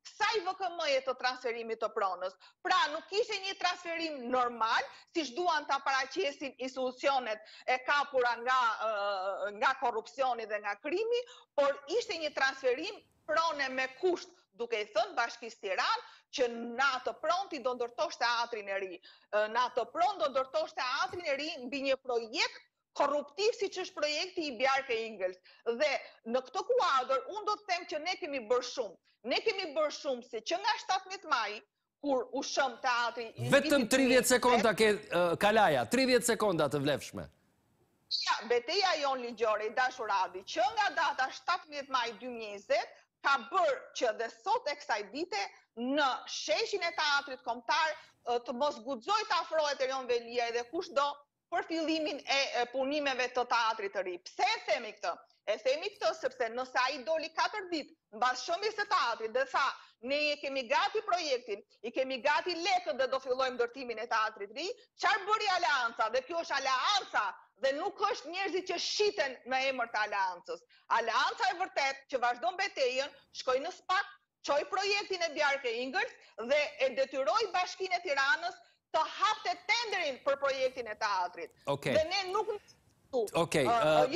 kësaj V K M-je të transferimit të pronës. Pra, nuk ishte një transferim normal, siç duan ta paraqesin institucionet e kapura nga, nga korrupsioni dhe nga krimi, por ishte një transferim prone me kusht, duke i thënë Bashkisë Tiranë, që në atë pronë ti do ndërtosh teatrin e ri. Në atë pronë do ndërtosh teatrin e ri mbi një projekt korruptiv si që është projekti i Bjarke Ingels. Dhe në këtë kuadër, unë do të them që ne kemi bërë shumë. Ne kemi bërë shumë se që nga shtatëmbëdhjetë maj, kur u shëm teatri... Vetëm tridhjetë sekonda ke Kalaja, tridhjetë sekonda të vlefshme. Ja, betejë jon ligjore i dashur Adi, që nga data shtatëmbëdhjetë maj dy mijë e njëzet, ka bërë që dhe sot e kësaj dite në sheshin e teatrit kombëtar të mos guxoj të afrohet Erion Velia dhe kushdo për fillimin e punimeve të teatrit të ri. Pse e themi këtë? E themi këtë sepse nëse ai doli katër ditë mbas shëmbjes së teatrit dhe tha, ne e kemi gati projektin, i kemi gati lekët dhe do fillojmë ndërtimin e teatrit ri, çfarë bëri Aleanca? Dhe kjo është Aleanca dhe nuk është njerëzit që shiten në emër të Aleancës. Aleanca e vërtet që vazhdon betejën, shkoi në SPAK, çoi projektin e Bjarke Ingels dhe e detyroi Bashkinë e Tiranës të hapte tenderin për projektin e teatrit. Okay. Dhe ne nuk... Okej,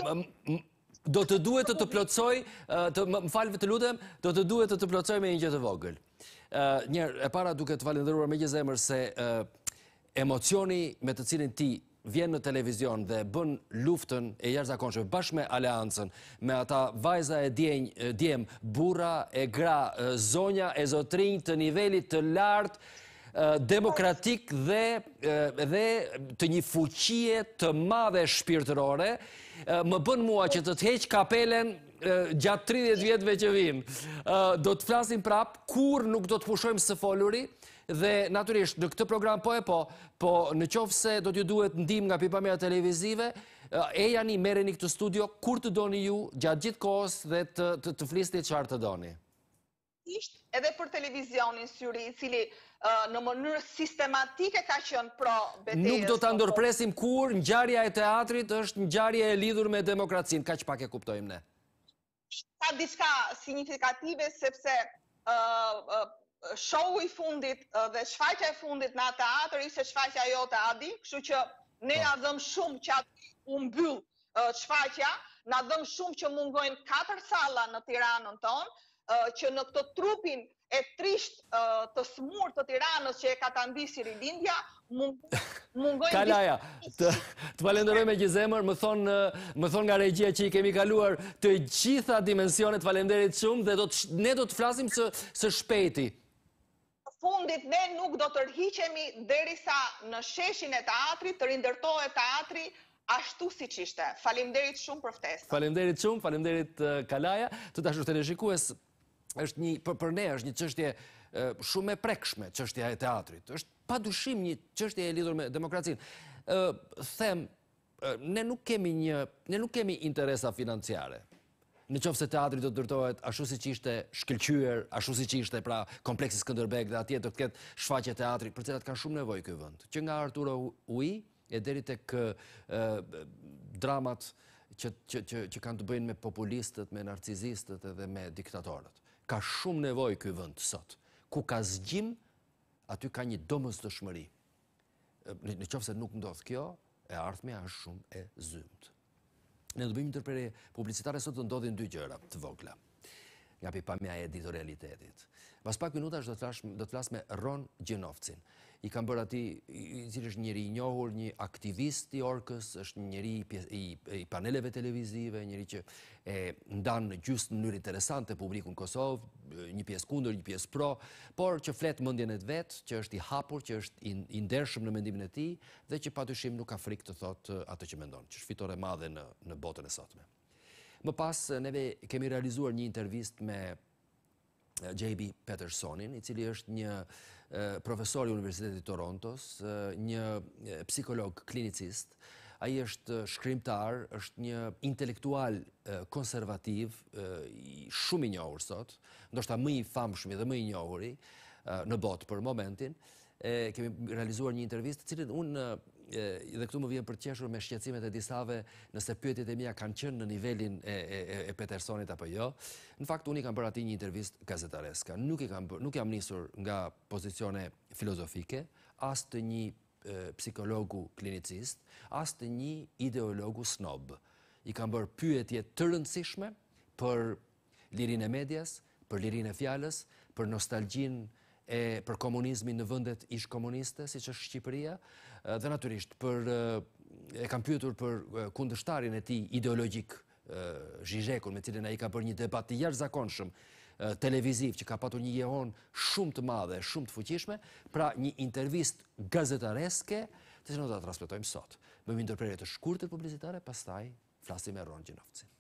do të duhet të të plotsoj, të, më falë të lutem, do të duhet të të plotsoj me një gjë të vogël. Njerë, e para duke të falenderuar me gjithë zemër se emocioni me të cilin ti vjen në televizion dhe bën luftën e jashtëzakonshme bashkë me Aleancën, me ata vajza e djenj, djem, burra e gra, zonja e zotrinj të nivelit të lartë, demokratik dhe, dhe të një fuqie të madhe shpirtërore, më bën mua që të të heq kapelen gjatë tridhjetë vjetëve që vim. Do të flasim prap, kur nuk do të pushojmë së foluri, dhe naturisht në këtë program po e po, po në qoftë se do t'ju duhet ndim nga pipamera televizive, e janë i merreni këtë studio, kur të doni ju, gjatë gjithë kohës dhe të, të, të flisni çfarë të doni. Ishtë edhe për televizionin syri, i cili në mënyrë sistematike ka qenë pro betejës. Nuk do ta ndërpresim kur ngjarja e teatrit është ngjarje e lidhur me demokracinë, kaq pak e kuptojmë ne. Ka diçka signifikative sepse show i fundit dhe shfaqja e fundit në teatr ishte shfaqja jote Adi, kështu që ne na dhëm shumë që aty u mbyll shfaqja, na dhëm shumë që mungojnë katër salla në Tiranën tonë, që në këtë trupin e trisht të smur të Tiranës që e ka ta ndisi rilindja, mungojnë... Kalaja, të, të falenderoj me gjithë zemër, më thonë më thon nga regjia që i kemi kaluar të gjitha dimensionet, falenderit shumë dhe do të, ne do të flasim së, së shpejti. Fundit ne nuk do të rhiqemi derisa në sheshin e teatrit të rindërtohet teatri ashtu si që ishte. Faleminderit shumë për ftesën. Faleminderit shumë, faleminderit Kalaja. Të dashur teleshikues, është një, për, për ne është një çështje shumë e prekshme, çështja e teatrit. Është padyshim një çështje e lidhur me demokracinë. Them, ne nuk kemi një, ne nuk kemi interesa financiare. Në qoftë se teatri do të ndërtohet ashtu siç ishte shkëlqyer, ashtu siç ishte pra kompleksi Skënderbeg dhe atje do të ketë shfaqje teatri për cilat kanë shumë nevojë ky vend. Që nga Arturo Ui e deri tek dramat që, që, që, që kanë të bëjnë me populistët, me narcizistët edhe me diktatorët. Ka shumë nevojë ky vend sot. Ku ka zgjim, aty ka një domosdoshmëri. Në, në qoftë se nuk ndodh kjo, e ardhmja është shumë e zymt. Ne do bëjmë një ndërprerje publicitare, sot të ndodhin dy gjëra të vogla nga pikpamja e editorialitetit. Pas pak minutash do të flas do të flas me Ron Gjenovcin. I kam bërë ati, i cili është njëri i njohur, një aktivist i Orkës, është njëri i, i, i paneleve televizive, njëri që e ndan gjysmë në mënyrë interesante publikun Kosovë, një pjesë kundër, një pjesë pro, por që flet mendjen e vet, që është i hapur, që është i, i ndershëm në mendimin e tij dhe që patyshim nuk ka frikë të thotë atë që mendon, që është fitore e madhe në në botën e sotme. Më pas neve kemi realizuar një intervistë me J B Petersonin, i cili është një profesor i Universitetit Torontos, një psikolog klinicist. Ai është shkrimtar, është një intelektual konservativ, shumë i njohur sot, ndoshta më i famshëm dhe më i njohuri në botë për momentin. Kemi realizuar një intervistë, cilën unë dhe këtu më vjen për të qeshur me shqetësimet e disave nëse pyetjet e mia kanë qenë në nivelin e, e, e Petersonit apo jo. Në fakt, unë i kam bërë atij një intervistë gazetareske. Nuk, i kam bërë, nuk jam nisur nga pozicione filozofike, as të një e, psikologu klinicist, as të një ideologu snob. I kam bërë pyetje të rëndësishme për lirinë e medias, për lirinë e fjalës, për nostalgjinë e për komunizmin në vendet ish komuniste, siç është Shqipëria, dhe natyrisht për e kam pyetur për kundërshtarin e tij ideologjik, Zhizhekun, me cilin ai ka bërë një debat të jashtëzakonshëm televiziv që ka patur një jehon shumë të madhe, shumë të fuqishme, pra një intervistë gazetareske, të cilën do ta transmetojmë sot. Bëjmë një ndërprerje të shkurtër publicitare, pastaj flasim me Ron Gjinovcin.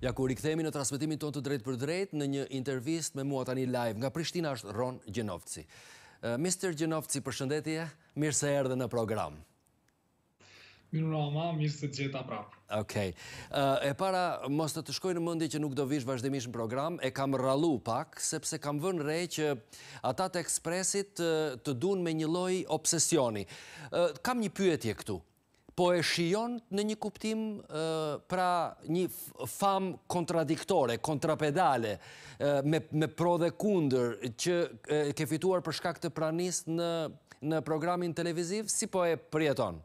Ja, kur rikthehemi në transmetimin tonë të drejt për drejt, në një intervistë me mua tani live nga Prishtina është Ron Gjenovci. Uh, mister Gjenovci, përshëndetje, mirë se erdhe në program. Mirë Rama, mirë se gjeta prapë. Okej. Uh, e para, mos të të shkoj në mendje që nuk do vish vazhdimisht në program, e kam rallu pak, sepse kam vënë re që ata të Ekspresit uh, të duan me një lloj obsesioni. Uh, kam një pyetje këtu. Po e shijon në një kuptim uh, pra një fam kontradiktore, kontrapedale, uh, me, me pro dhe kundër, që uh, ke fituar për shkak të pranisë në, në programin televiziv, si po e përjeton?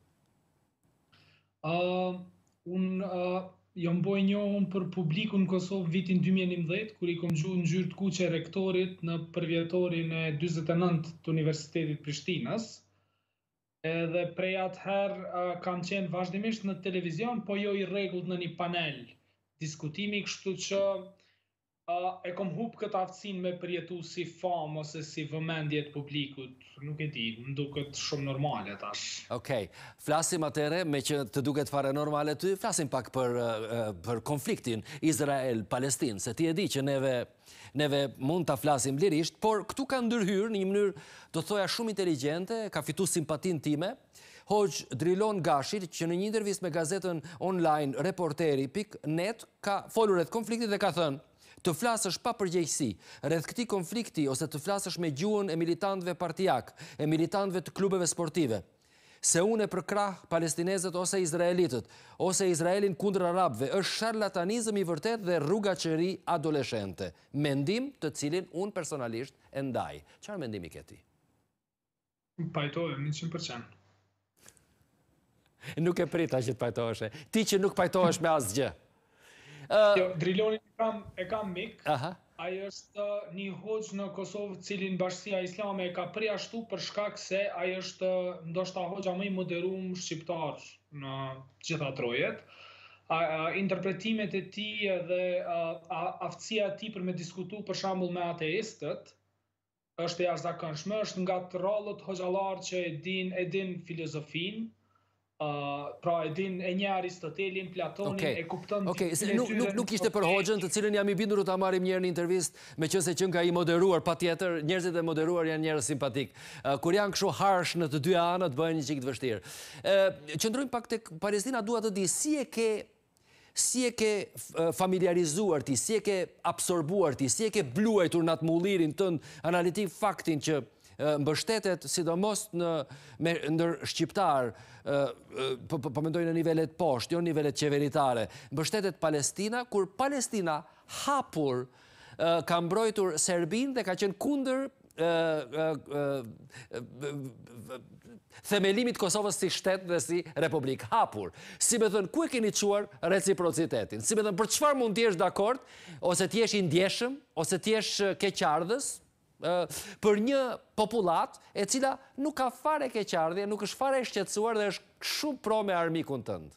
Uh, unë uh, jam boj njohën për publikun në Kosovë vitin dy mijë e njëmbëdhjetë, kur i kom gjuhë në gjyrë të kuqe rektorit në përvjetorin e dyzet e nëntë të Universitetit Prishtinës. Edhe prej atëherë uh, kam qenë vazhdimisht në televizion, po jo i rregullt në një panel diskutimi, kështu që uh, e kom hub këtë aftësinë me përjetu si famë ose si vëmendje të publikut. Nuk e di, më duket shumë normale tash. Okej, flasim atëre, me që të duket fare normale ty, flasim pak për, uh, për konfliktin Izrael-Palestinë, se ti e di që neve, neve mund të flasim lirisht, por këtu ka ndërhyrë në një mënyrë, do të thoja shumë inteligjente, ka fitu simpatin time, Hoxh Drilon Gashi, që në një intervistë me gazetën online reporteri pikë net, ka folur rreth konfliktit dhe ka thënë, të flasësh pa përgjegjësi rreth këtij konflikti ose të flasësh me gjuhën e militantëve partijak, e militantëve të klubeve sportive, se unë e përkrah palestinezët ose izraelitët, ose Izraelin kundër arabëve, është sharlatanizëm i vërtet dhe rrugaçëri adoleshente. Mendim të cilin unë personalisht e ndaj. Çfarë mendimi ke ti? Pajtohem njëqind përqind. Nuk e prita që të pajtoheshe. Ti që nuk pajtohesh me asgjë. Uh, jo, Drilonin e kam, e kam mik. Aha. Ai është një hoxh në Kosovë, cilin Bashkia Islame e ka përjashtu për shkak se ai është ndoshta hoxha më i moderum shqiptar në gjitha trojet. A, a, interpretimet e tij dhe aftësia e tij për me diskutu për shembull me ateistët është e jashtëzakonshme, është nga të rrallët hoxhallar që e din, e din filozofinë. Uh, pra e din e një Aristotelin, Platonin, okay. e kupton... Okay. Nuk, nuk, nuk ishte për hoxhën të cilën jam i bindur të marrim njerë një intervist, me qëse që nga i moderuar, pa tjetër, njerëzit e moderuar janë njerëz simpatik. Uh, kur janë kështu harsh në të dy anët, bëhen një qikë të vështirë. Uh, qëndrojmë pak tek Palestina, dua të di, si e ke, si e ke familiarizuar ti, si e ke absorbuar ti, si e ke bluajtur në atë mullirin tënd analitik faktin që mbështetet, sidomos në me, ndër shqiptar, po, po, po mendoj në nivelet poshtë, jo në nivelet qeveritare, mbështetet Palestina, kur Palestina hapur ka mbrojtur Serbin dhe ka qenë kundër themelimit Kosovës si shtet dhe si republik hapur. Si me thënë, ku e keni quar reciprocitetin? Si me thënë, për çfarë mund t'jesh dakord, ose t'jesh i ndjeshëm, ose t'jesh keqardhës, për një popullat e cila nuk ka fare keqardhje, nuk është fare shqetësuar dhe është shumë pro me armikun tënd.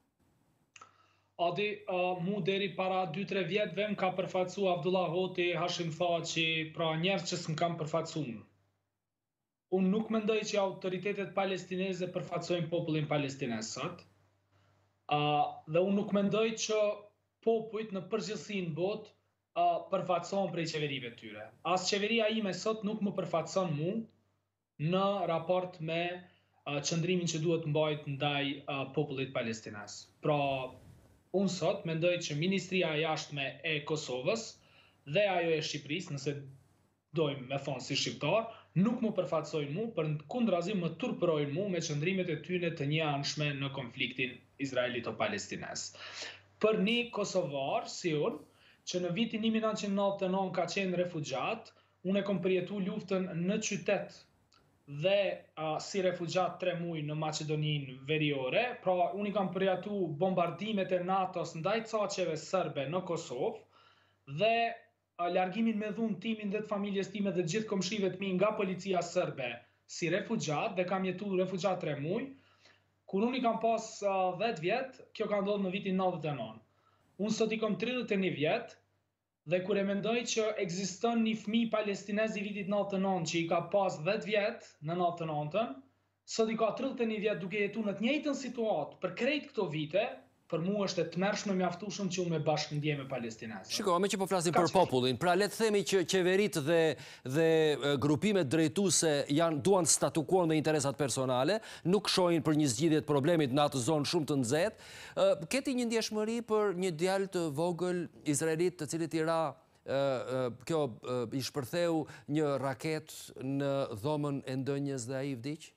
Adi, uh, mu deri para dy tre vjetëve më ka përfaqësu Abdullah Hoti, Hashim Thaçi, pra njerëz që s'm kanë përfaqësuar. Unë nuk mendoj që autoritetet palestineze përfaqësojnë popullin palestinez sot. Uh, dhe unë nuk mendoj që popujt në përgjithësi në botë Uh, përfaqëson prej qeverive të tyre. As qeveria ime sot nuk më përfaqëson mu në raport me uh, qëndrimin që duhet mbajt ndaj uh, popullit palestinez. Pra, unë sot mendoj që Ministria e Jashtme e Kosovës dhe ajo e Shqipërisë, nëse dojmë me thonë si shqiptar, nuk më përfaqësojnë mu, për kundrazim më turpërojnë mu me qëndrimet e tyre të njëanshme në konfliktin izraelito-palestinez. Për një kosovar si unë, që në vitin një mijë nëntëqind e nëntëdhjetë e nëntë ka qenë refugjat, unë e kom përjetu luftën në qytet dhe uh, si refugjat tre muaj në Maqedoninë Veriore, pra unë i kam përjetu bombardimet e NATO-s ndaj caqeve serbe në Kosovë dhe uh, largimin me dhunë timin dhe të familjes time dhe gjithë komshive të mi nga policia serbe si refugjat dhe kam jetu refugjat tre muaj, kur unë i kam pas uh, dhjetë vjet, kjo ka ndodhur në vitin nëntëdhjetë e nëntë. Unë sot i kom tridhjetë e një vjet, dhe kur e mendoj që ekziston një fëmijë palestinez i vitit nëntëdhjetë e nëntë që i ka pas dhjetë vjet në nëntëdhjetë e nëntën, sot i ka tridhjetë e një vjet duke jetuar në të njëjtën situatë për krejt këto vite, për mua është e tmerrshme mjaftueshëm që unë me bashkëndje me palestinezët. Shiko, me që po flasim për popullin, pra le të themi që qeveritë dhe, dhe grupimet drejtuese janë duan statukuar me interesat personale, nuk shohin për një zgjidhje të problemit në atë zonë shumë të nxehtë. Keti një ndjeshmëri për një djalë të vogël izraelit të cilit i ra kjo i shpërtheu një raket në dhomën e ndënjës dhe ai vdiq?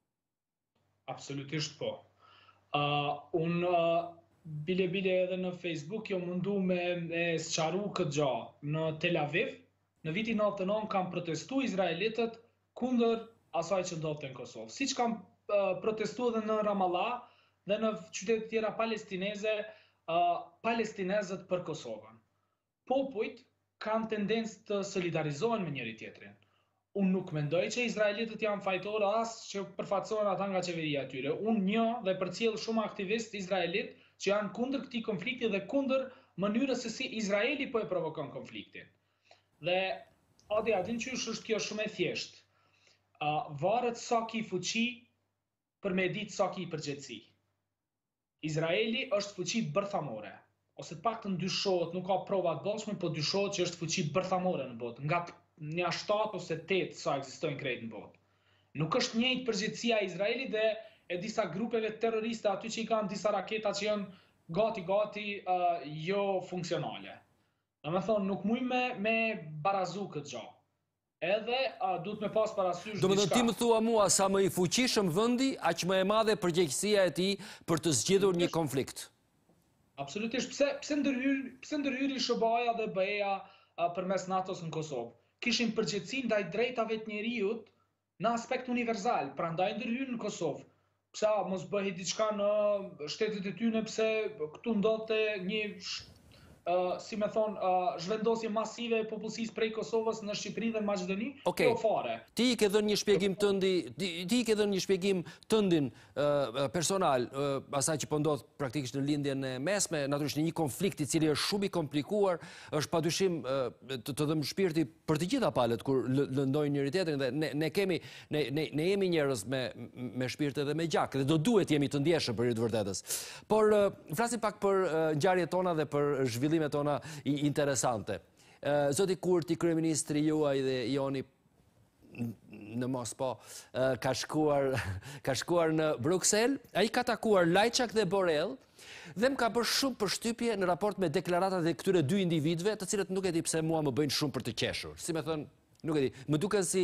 Absolutisht po. Uh, unë uh, bile bile edhe në Facebook jo mundu me, me sqaru këtë gjë. Në Tel Aviv, në vitin nëntëdhjetë e nëntë kam protestu izraelitët kundër asaj që ndodhte në Kosovë. Siç kam uh, protestu edhe në Ramallah dhe në qytete tjera palestineze, uh, palestinezët për Kosovën. Popujt kanë tendencë të solidarizohen me njëri tjetrin. Unë nuk mendoj që izraelitët janë fajtorë as që përfaqësohen ata nga qeveria e tyre. Unë një dhe përcjell shumë aktivistë izraelit që janë kundër këtij konflikti dhe kundër mënyrës se si Izraeli po e provokon konfliktin. Dhe adi atin qysh është kjo shumë e thjeshtë. Uh, varet sa ki fuqi për me ditë sa ki përgjegjësi. Izraeli është fuqi bërthamore, ose të paktën dyshohet, nuk ka prova të bollshme, po dyshohet që është fuqi bërthamore në botë, nga një shtatë ose tetë sa ekzistojnë krejt në botë. Nuk është njëjtë përgjegjësia e Izraelit dhe e disa grupeve terroriste aty që i kanë disa raketa që janë gati-gati uh, jo funksionale. Dhe me thonë, nuk muj me, me barazu këtë gjë. Edhe uh, duhet me pas parasysh Do më të ti më thua mua sa më i fuqishëm vendi, aq më e madhe përgjegjësia e tij për të zgjidhur një konflikt. Absolutisht. Pse pse ndërhyri pse ndërhyri S B A-ja dhe B E-ja uh, përmes NATO-s në Kosovë? Kishin përgjegjësi ndaj drejtave të njeriut në aspekt universal, prandaj ndërhyrën në Kosovë. Pse mos bëhej diçka në shtetet e tyre, pse këtu ndodhte një uh, si me thon uh, zhvendosje masive e popullsisë prej Kosovës në Shqipëri dhe në Maqedoni? Okay. Jo fare. Ti i ke dhënë një shpjegim tëndi, ti, ti i ke dhënë një shpjegim tëndin uh, personal, uh, asaj që po ndodh praktikisht në lindjen e mesme, natyrisht në një konflikt i cili është shumë i komplikuar, është padyshim uh, të, të dhëmë shpirti për të gjitha palët kur lëndojnë njëri tjetrin dhe ne, ne kemi ne, ne, ne jemi njerëz me me shpirt edhe me gjak dhe do duhet jemi të ndjeshëm për të vërtetës. Por uh, flasim pak për uh, ngjarjet tona dhe për zhvillimet tona interesante. Uh, Zoti Kurti, kryeministri juaj dhe Joni në mos po, uh, ka shkuar ka shkuar në Bruksel, ai ka takuar Lajçak dhe Borrell dhe më ka bërë shumë përshtypje në raport me deklaratat e këtyre dy individëve, të cilët nuk e di pse mua më bëjnë shumë për të qeshur. Si me thënë, nuk e di, më duken si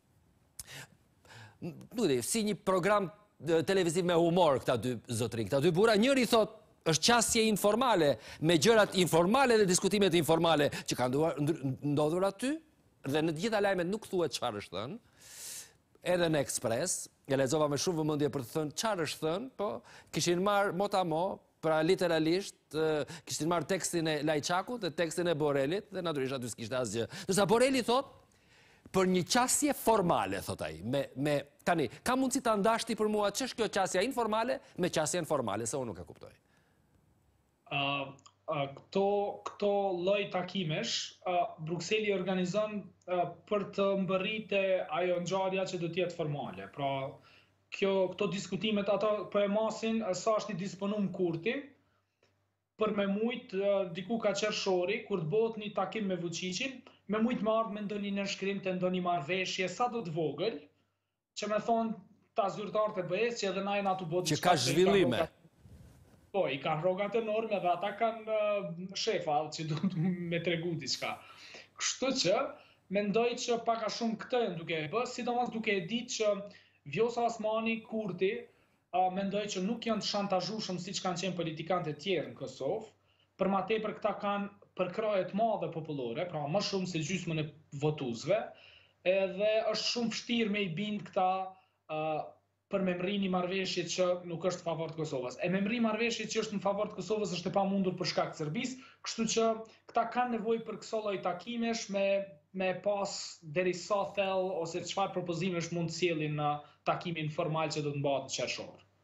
nuk e di, si një program televiziv me humor këta dy zotërinj, këta dy burra. Njëri thot është qasje informale, me gjërat informale dhe diskutimet informale që kanë ndodhur aty, dhe në të gjitha lajmet nuk thuhet çfarë është thënë. Edhe në Ekspres, e lexova me shumë vëmendje për të thënë çfarë është thënë, po kishin marrë motamo, pra literalisht, kishin marrë tekstin e Lajçakut dhe tekstin e Borrelit, dhe natyrisht aty s'kishte asgjë. Ndërsa Borrelli thot për një qasje formale, thot ai. Me, me, tani, ka mundësi ta ndash ti për mua ç'është kjo qasja informale me qasjen formale, se unë nuk e kuptoj. Uh, uh, këto, këto lloj takimesh, uh, Brukseli organizon uh, për të mbërritë ajo ngjarja që do të jetë formale. Pra, kjo, këto diskutimet ata po e masin sa është i disponuar Kurti, për me mujt uh, diku ka qershori, kur të bëhet një takim me Vučićin, me mujt me ardhë me ndonjë nënshkrim të ndonjë marrëveshje sa do të vogël, që me thonë ta zyrtarët e B E-s që edhe na janë atu bëhet që ka zhvillime. Po, i kanë rrogat enorme dhe ata kanë uh, shefa që duhet me tregu diçka. Kështu që mendoj që pak a shumë këtë janë duke e bë, sidomos duke e ditë që Vjosa Osmani, Kurti, uh, mendoj që nuk janë të shantazhueshëm siç kanë qenë politikanët e tjerë në Kosovë, për ma tepër këta kanë përkraje të madhe popullore, pra më shumë se gjysmën e votuesve, edhe është shumë vështirë me i bind këta uh, për me mri një marrëveshje që nuk është në favor të Kosovës. E me mri marrëveshje që është në favor të Kosovës është e pamundur për shkak të Serbisë, kështu që këta kanë nevojë për këso lloj takimesh me me pas deri sa thellë ose çfarë propozimesh mund të sjellin në takimin formal që do të mbahet në qershor.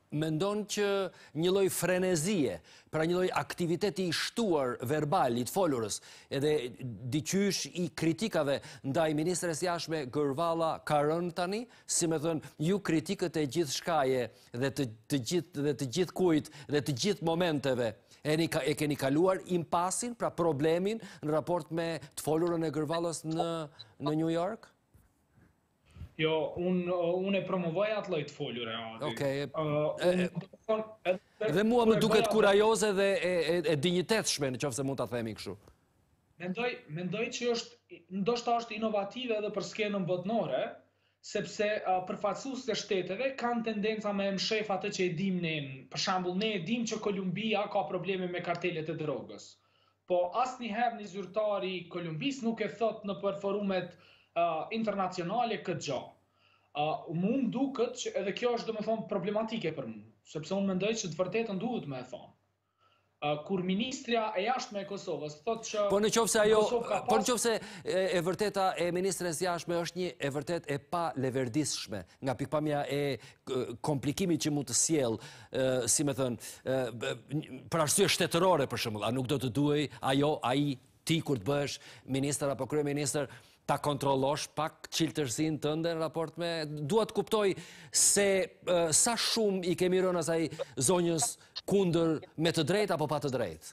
mendon që një lloj frenezie, pra një lloj aktiviteti i shtuar verbal i të folurës, edhe diqysh i kritikave ndaj ministres jashtme Gërvalla ka rënë tani, si me thënë, ju kritikët e gjithë shkaje dhe të, të gjithë dhe të gjithë kujt dhe të gjithë momenteve, e, e keni kaluar impasin, pra problemin në raport me të folurën e Gërvallës në, në New York? Jo, unë un e promovoj atë lloj të folure. Okej. Uh, dhe mua më duket kurajoze dhe e, e, e dinjitetshme, nëse mund ta themi kështu. Mendoj, mendoj që është, ndoshta është inovative edhe për skenën botnore, sepse uh, përfaqësuesit e shteteve kanë tendenca me mshef atë që e dim ne. Për shembull, ne e dim që Kolumbia ka probleme me kartelet e drogës. Po asnjëherë një zyrtar i Kolumbis nuk e thot në për forumet uh, internacionale këtë gjë. Uh, mu më duket që edhe kjo është domethënë problematike për mua, sepse unë mendoj që të vërtetën duhet me e thonë. Uh, kur ministrja e jashtme e Kosovës thotë që po në qoftë se ajo, pas... po në qoftë se e, e vërteta e ministres jashtme është një e vërtet e pa leverdishme, nga pikpamja e komplikimit që mund të sjell, e, si me thënë, e, për arsye shtetërore për shembull, a nuk do të duhej ajo, ai ti kur të bëhesh ministër apo kryeministër, ta kontrollosh pak çiltërsinë tënde në raport me... Dua të kuptoj se uh, sa shumë i kemi rënë asaj zonjës kundër me të drejtë apo pa të drejtë.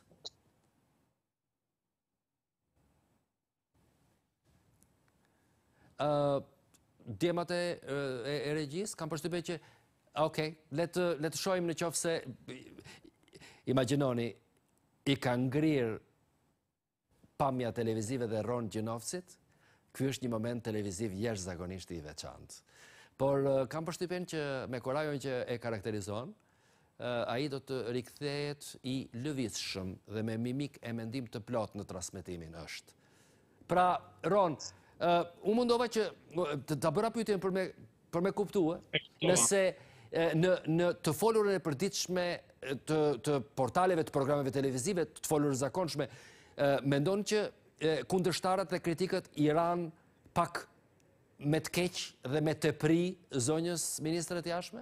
Uh, Djemat e, e, e regjis, kam përshtypjen që... Okej, le të le të shohim në qoftë se... Imagjinoni, i ka ngrirë pamja televizive dhe Ron Gjinovcit, ky është një moment televiziv jashtëzakonisht i veçantë. Por uh, kam përshtypjen që me kurajon që e karakterizon, uh, ai do të rikthehet i lëvizshëm dhe me mimik e mendim të plot në transmetimin është. Pra, Ron, uh, unë mundova që të ta bëra pyetjen për me për me kuptuar, nëse uh, në në të folurën e përditshme të të portaleve të programeve televizive, të folurën zakonshme, uh, mendon që kundërshtarët dhe kritikët i ranë pak me të keq dhe me të pri zonjës ministret jashtme?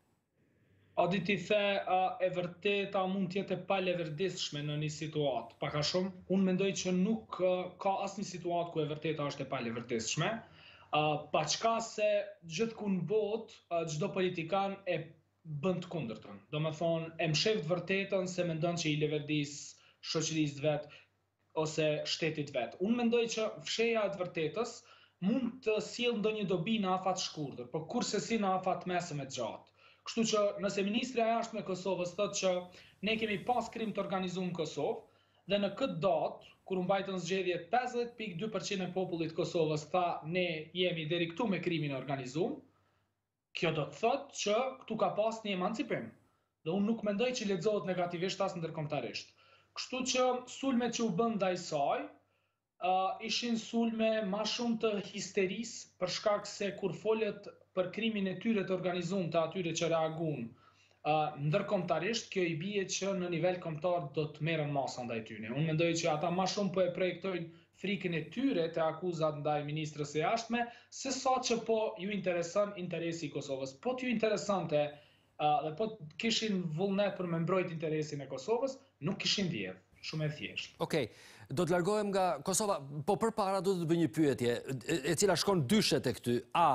Adi ti the, e vërteta mund tjetë pa leverdishme në një situatë, paka shumë. Unë mendoj që nuk ka asë një situatë ku e vërteta është e pa leverdishme, pa qka se gjithë ku në botë, gjdo politikan e bënd kundërtën. Do me thonë, e mshef të vërtetën se mendon që i leverdis shoqërisë vetë, ose shtetit vetë. Unë mendoj që fsheja e të vërtetës mund të sjellë ndonjë dobi në afat shkurtër, por kurse si në afat mesëm e gjatë. Kështu që nëse ministrja e jashtme e Kosovës thotë që ne kemi pas krim të organizuar në Kosovë, dhe në këtë datë, kur u mbajtën zgjedhje pesëdhjetë pikë dy përqind e popullit të Kosovës tha ne jemi deri këtu me krimin e organizuar, kjo do të thotë që këtu ka pas një emancipim. Dhe unë nuk mendoj që lexohet negativisht as ndërkombëtarisht. Kështu që sulmet që u bën ndaj saj uh, ishin sulme ma shumë të histerisë, për shkak se kur folet për krimin e tyre të organizuar të atyre që reaguan uh, ndërkombëtarisht, kjo i bie që në nivel kombëtar do të merren masa ndaj tyre. Unë mendoj që ata ma shumë po e projektojnë frikën e tyre të akuzat ndaj ministrës së jashtme, se sa që po ju intereson interesi i Kosovës. Po t'ju interesante Uh, dhe po kishin vullnet për me mbrojt interesin e Kosovës, nuk kishin vjedh, shumë e thjesht. Okej, okay. Do të largohem nga Kosova, po përpara do të bëj një pyetje, e, e cila shkon dyshet e këty. A,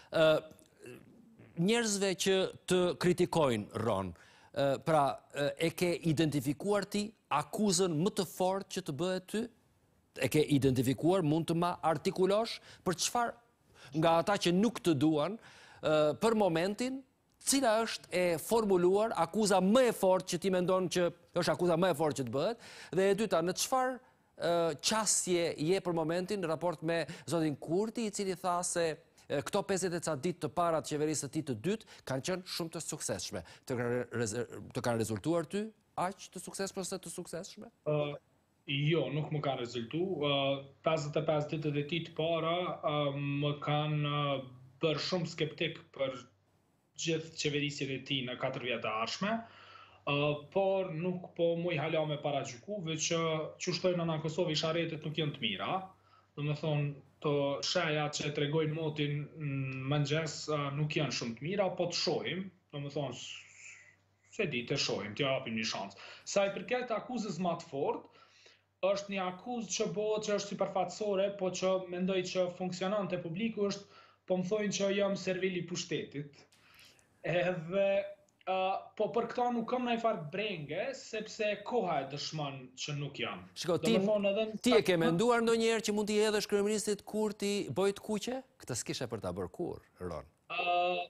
uh, njerëzve që të kritikojnë Ron, uh, pra uh, e ke identifikuar ti akuzën më të fortë që të bëhet ty? E ke identifikuar, mund të ma artikulosh për çfarë nga ata që nuk të duan, uh, për momentin, cila është e formuluar akuza më e fortë që ti mendon që është akuza më e fortë që të bëhet, dhe e dyta, në çfarë uh, qasje je për momentin në raport me zotin Kurti, i cili tha se uh, këto pesëdhjetë e ca ditë të para të qeverisë së tij të dytë kanë qenë shumë të suksesshme. Të kanë, të kanë rezultuar ty aq të suksesshme ose të suksesshme? Uh, jo, nuk më kanë rezultuar. Uh, pesëdhjetë e pesë ditët e tij të para uh, më kanë uh, bërë shumë skeptik për gjithë qeverisjen e tij në katër vjet të ardhshme, uh, por nuk po muj hala me paragjyku, veç që shtojnë në Kosovë isharetet nuk janë të mira. Do me thonë, të sheja që tregojnë motin në mëngjes uh, nuk janë shumë të mira, po të shohim, do me thonë, Se di, të shohim, të japim një shansë. Sa i përket akuzës më të fortë, është një akuzë që bëhet që është sipërfaqësore, po që mendoj që funksionon te publiku është, po më thojnë që jam servil i pushtetit. Edhe Uh, po për këta nuk kam ndonjë farë brenge, sepse koha e dëshmon që nuk jam. Shiko, ti, edhe... ti e ke menduar ndonjëherë që mund t'i hedhësh kryeministit kur ti bëjt kuqe? Këtë s'kishe për ta bërë kur, Ron? Uh,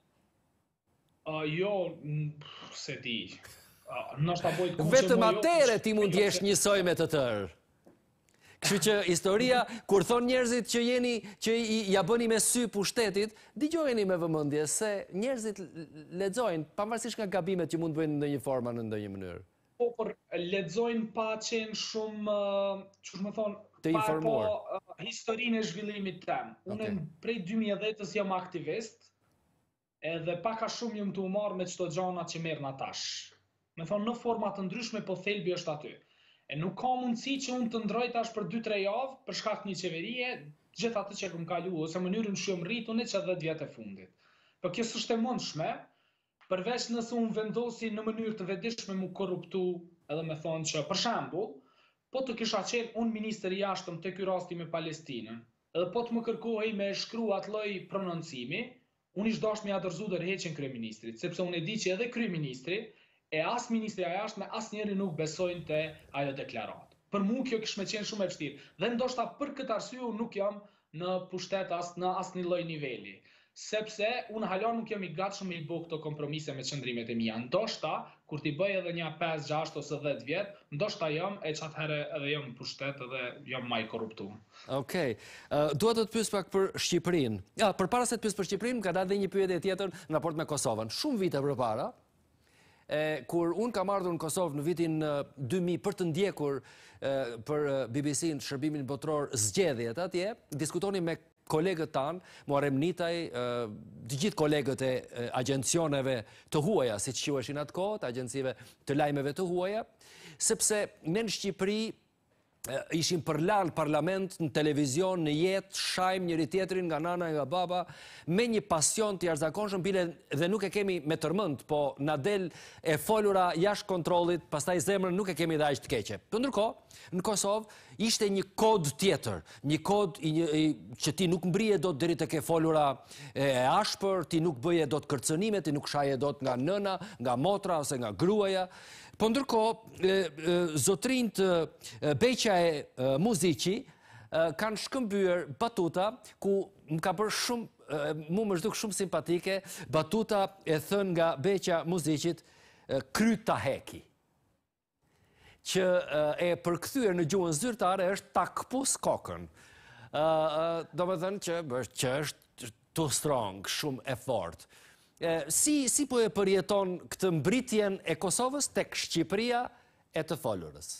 uh, jo, se di. Uh, nështë ta bëjt kuqe... Vetëm atere jo, ti mund t'jesh njësoj me të tërë. Kështu që historia, kur thon njerëzit që jeni, që ja bëni me sy pushtetit, dëgjojeni me vëmendje se njerëzit lexojnë, pavarësisht nga gabimet që mund bëjnë në ndonjë formë në ndonjë mënyrë. Po, por lexojnë pa qenë shumë, çu më thon, të informuar. Po uh, historinë e zhvillimit tem. Unë okay. Prej dy mijë e dhjetës jam aktivist, edhe pak a shumë jam të marr me çdo gjëna që merr na tash. Me thon në forma të ndryshme, po thelbi është aty. E nuk ka mundësi që unë të ndroj tash për dy tre javë për shkak të një qeverie, gjithë atë që kam kaluar ose mënyrën që jam rritur në çdo dhjetë vjet e fundit. Po kjo s'është e mundshme, përveç nëse unë vendosi në mënyrë të vetëdijshme mu korruptu, edhe me thonë që për shembull, po të kisha qenë unë ministër i jashtëm te ky rasti me Palestinën, edhe po të më kërkohej me shkruaj atë lloj prononcimi, unë ish dashur me ia dorëzu dorëheqjen kryeministrit, sepse unë e di që edhe kryeministri e as ministri i jashtëm, as njëri nuk besojnë te ajo deklaratë. Për mua kjo kishme qenë shumë e vështirë. Dhe ndoshta për këtë arsye unë nuk jam në pushtet as në asnjë lloj niveli, sepse unë hala nuk jam i gatshëm me i bëj këto kompromise me qëndrimet e mia. Ndoshta kur ti bëj edhe një pesë, gjashtë ose dhjetë vjet, ndoshta jam e çatëherë edhe jam në pushtet edhe jam më i korruptuar. Okej. Uh, Dua të të pyes pak për Shqipërinë. Ja, përpara se të pyes për Shqipërinë, ka dalë një pyetje tjetër në raport me Kosovën. Shumë vite përpara, E, kur unë kam ardhur në Kosovë në vitin dy mijë për të ndjekur e, për B B C-n shërbimin botror zgjedhjet atje, diskutoni me kolegët tanë, Muharrem Nitaj, e, të gjithë kolegët e, e agjencioneve të huaja, si që quheshin atë kohë, të agjencive të lajmeve të huaja, sepse ne në Shqipëri ishim përlan parlament, në televizion, në jetë, shajmë njëri tjetrin nga nana e nga baba, me një pasion të jashtëzakonshëm, bile dhe nuk e kemi me tërmend, po na del e folura jashtë kontrollit, pastaj zemrën nuk e kemi dhe aq të keqe. Por ndërkohë, në Kosovë ishte një kod tjetër, një kod i, i, që ti nuk mbrije dot deri tek e folura e, e ashpër, ti nuk bëje dot kërcënime, ti nuk shaje dot nga nëna, nga motra ose nga gruaja. Po ndërkohë, zotrinj të Beqa e Muziqi kanë shkëmbyer batuta ku më ka bërë shumë, mu më zhduk shumë simpatike, batuta e thënë nga Beqa Muziqit, kryta heki, që e përkthyer në gjuhën zyrtare është ta kpus kokën. Do më thënë që, që është too strong, shumë e fortë. Si, si po e përjeton këtë mbritjen e Kosovës tek Shqipëria e të folurës?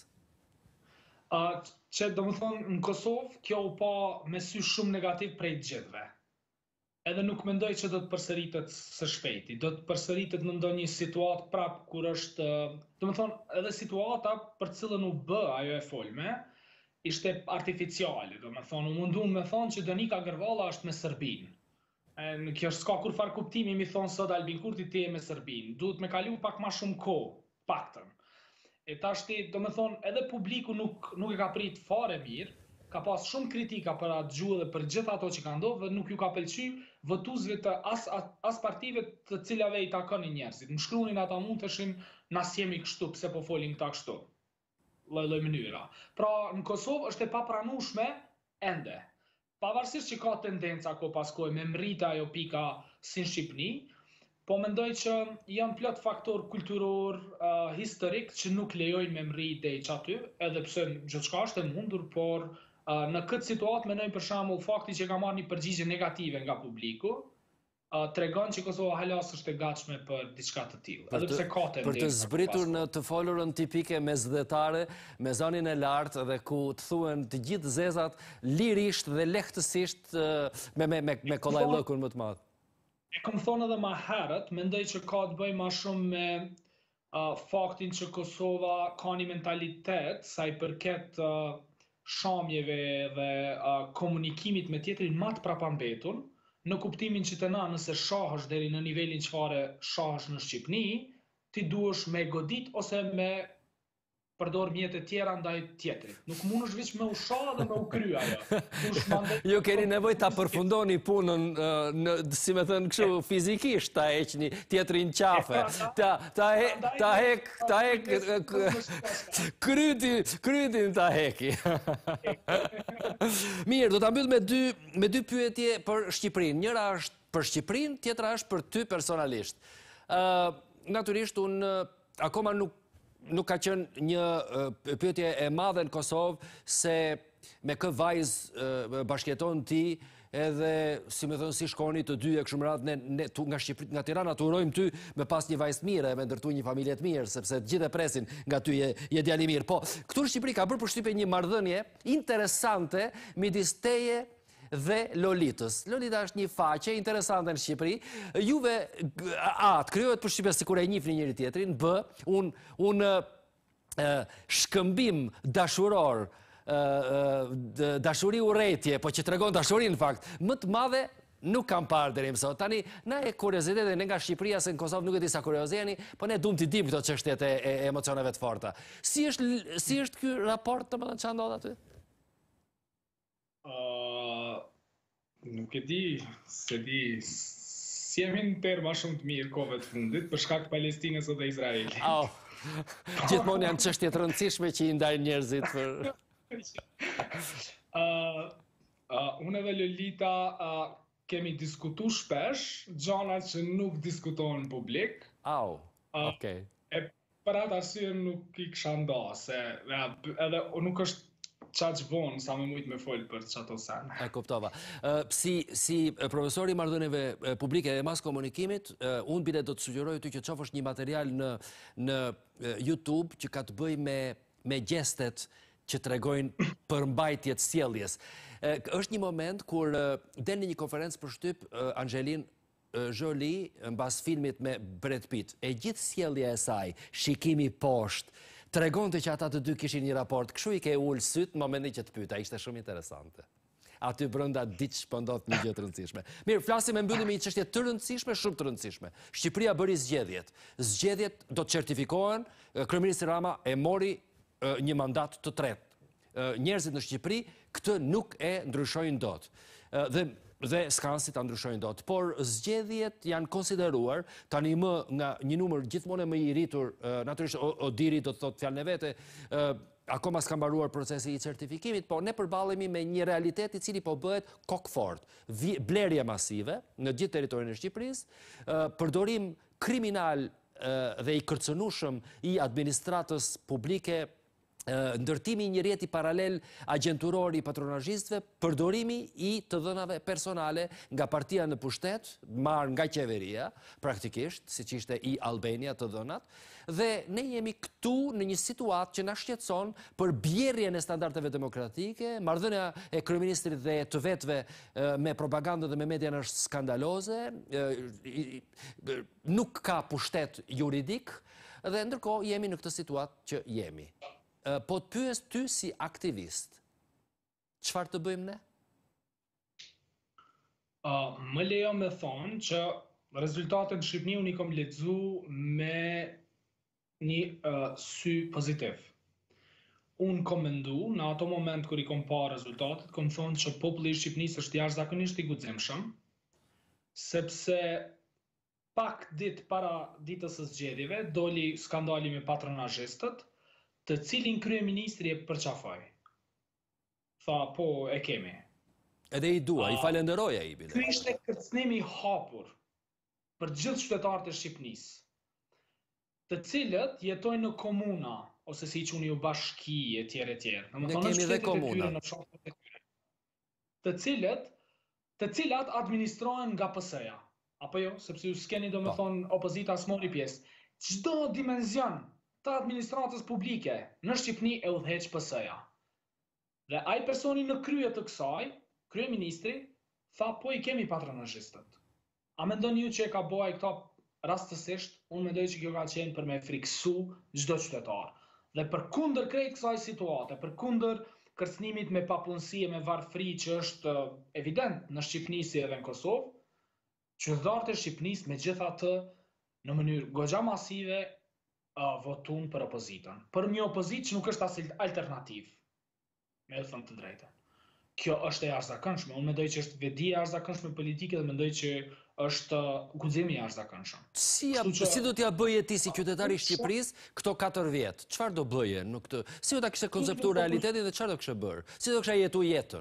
Uh, që do më thonë, në Kosovë, kjo u pa me sy shumë negativ prej gjithve. Edhe nuk mendoj që do të përsëritet së shpejti. Do të përsëritet në ndonjë situatë prap kur është, do më thonë, edhe situata për cilën u bë ajo e folme, ishte artificiale. Do më thonë, u mundun me thonë që Donika Gërvalla është me Serbinë. Në kjo s'ka kur farë kuptimi mi thonë sot Albin Kurti ti e me Serbinë. Duhet me kalu pak ma shumë kohë, paktën. E tashti, do me thonë, edhe publiku nuk, nuk e ka prit fare mirë, ka pas shumë kritika për atë gjuhë dhe për gjithë ato që ka ndodhë, dhe nuk ju ka pëlqy votuzve të as, as, as partive të cilave i takoni njerëzit. Më shkrunin ata mund të shin nas jemi kështu, pse po folin këta kështu. Lloj lloj mënyra. Pra, në Kosovë është e papranueshme ende. Pavarësisht që ka tendenca ko paskoj me mrita ajo pika si në Shqipni, po mendoj që janë plot faktor kulturor, uh, historik që nuk lejojnë me mrit e që aty, edhe pse gjithçka është e mundur, por uh, në këtë situatë mendoj për shembull fakti që ka marrë një përgjigje negative nga publiku, uh, tregon që Kosova hala s'është e gatshme për diçka të tillë. Edhe pse ka tendenca. Për të zbritur në të folurën tipike mesdhetare, me zonin e lartë dhe ku të thuhen të gjithë zezat lirisht dhe lehtësisht me me me, me kollajllëkun më të madh. E kam thonë edhe më herët, mendoj që ka të bëjë më shumë me uh, faktin që Kosova ka një mentalitet sa i përket uh, shamjeve dhe uh, komunikimit me tjetrin më të prapambetur, në kuptimin që të na nëse shahësh deri në nivelin çfarë shahësh në Shqipni, ti duhesh me godit ose me përdor mjete tjera ndaj tjetrit. Nuk mund është veç me u shoh dhe me u kry ajo. Ju keni nevojë ta përfundoni punën, në, si me thënë kështu, fizikisht ta heqni tjetrin qafe. Ta ta ta hek, ta hek kryti, krytin ta heki. Mirë, do ta mbyll me dy me dy pyetje për Shqipërinë. Njëra është për Shqipërinë, tjetra është për ty personalisht. Ë, natyrisht unë akoma nuk Nuk ka qenë një pyetje e madhe në Kosovë se me kë vajzë bashkjeton ti edhe, si me thënë, si shkoni të dy e kështu me radhë, ne, ne tu, nga, Shqipëri, nga Tirana të urojmë ty me pas një vajzë të mirë e me ndërtu një familje të mirë, sepse gjithë e presin nga ty je, je djali mirë. Po, këtu në Shqipëri ka bërë përshtypje një marrëdhënie interesante midis teje dhe Lolitës. Lolita është një faqe interesante në Shqipëri. Juve, a, të krijohet përshtypje sikur e njihni njëri tjetrin, b, un un shkëmbim dashuror, dashuri urrëtie, po që tregon dashurinë në fakt, më të madhe nuk kam parë deri më sot. Tani, na e kuriozitetin ne nga Shqipëria, se në Kosovë nuk e di sa kuriozeni, po ne duam të dim këto çështjet e, e emocioneve të forta. Si është, si është ky raport, domethënë çfarë ndodh aty? Uh, nuk e di, se di, si jemi në terë ma shumë të mirë kohëve të fundit, për shkak Palestinës dhe Izraelit. Oh, gjithmonë janë çështje të rëndësishme që i ndajnë njerëzit për... uh, uh, unë dhe Lolita uh, kemi diskutu shpesh, gjana që nuk diskutohen në publik. Au, oh, okej. Okay. E për atë arsye nuk i kisha nda, se edhe nuk është qaq vonë sa me mujtë me folë për qato sen. E kuptova. Uh, si, si profesori marrëdhënieve publike dhe mas komunikimit, uh, unë bile do të sugjeroj ty që të qofësh një material në, në uh, YouTube që ka të bëj me, me gjestet që tregojnë përmbajtjet sjelljes. Uh, është një moment kur uh, del në një konferencë për shtyp uh, Angelin Jolie mbas filmit me Brad Pitt. E gjithë sjellja e saj, shikimi poshtë, tregonte që ata të dy kishin një raport, kështu i ke ullë syt në momentin që të pyeta, ishte shumë interesante. Aty brenda diç po ndodh një gjë të rëndësishme. Mirë, flasim e mbyllim një çështje të rëndësishme, shumë të rëndësishme. Shqipëria bëri zgjedhjet. Zgjedhjet do të certifikohen, kryeministri Rama e mori një mandat të tretë. Njerëzit në Shqipëri këtë nuk e ndryshojnë dot. Dhe dhe s'kan si ta ndryshojnë dot, por zgjedhjet janë konsideruar tani më nga një numër gjithmonë më i rritur, natyrisht Odiri do të thotë fjalën e vete, akoma s'ka mbaruar procesi i certifikimit, po ne përballemi me një realitet i cili po bëhet kokfort, blerje masive në gjithë territorin e Shqipërisë, përdorim kriminal dhe i kërcënueshëm i administratës publike, ndërtimi një rjeti paralel agjenturor i patronazhistëve, përdorimi i të dhënave personale nga partia në pushtet, marrë nga qeveria, praktikisht, siç ishte i Albania të dhënat, dhe ne jemi këtu në një situatë që na shqetëson për bjerrjen e standardeve demokratike, marrëdhënia e kryeministrit dhe të vetëve me propagandën dhe me median është skandaloze, nuk ka pushtet juridik, dhe ndërkohë jemi në këtë situatë që jemi. Po të pyes ty si aktivist, çfarë të bëjmë ne? Uh, më lejo me thonë që rezultatet në Shqipëni unë i kom lexu me një uh, sy pozitiv. Unë kom mendu, në ato moment kër i kom pa rezultatet, kom thonë që populli i Shqipënisë është jashtëzakonisht i guximshëm, sepse pak ditë para ditës së zgjedhjeve doli skandali me patronazhistët, të cilin kryeministri e përqafoj. Tha, po, e kemi. Edhe i dua, i falenderoja i bile. Ky ishte kërcënimi hapur për gjithë qytetarët e Shqipënisë, të cilët jetojnë në komuna, ose si qunë ju bashki e tjere tjere. Ne kemi dhe komuna. Të cilët, të cilat administrohen nga P S-ja. Apo jo, sepse ju s'keni do me thonë opozita s'mori pjesë. Çdo dimenzion të administratës publike në Shqipëni e udhëheq P S-ja. Dhe ai personi në krye të kësaj, kryeministri, tha po i kemi patronazhistët. A mendoni ju që e ka bëj këto rastësisht? Unë mendoj që kjo ka qenë për me friksu çdo qytetar. Dhe përkundër krejt kësaj situate, përkundër kërcënimit me papunësi e me varfëri që është evident në Shqipëni si edhe në Kosovë, qytetarët e Shqipënisë megjithatë në mënyrë goxha masive votun për opozitën. Për një opozitë që nuk është as alternativ, me e thënë të drejtën. Kjo është e jashtëzakonshme. Unë mendoj që është vedi e jashtëzakonshme politike dhe mendoj që është guximi i jashtëzakonshëm. Si, si do t'ja bëje ti si qytetari i Shqipërisë këto katër vjet? Çfarë do bëje në këtë? Si do ta kishe konceptuar realitetin dhe çfarë do kishe bërë? Si do kishe jetu jetën?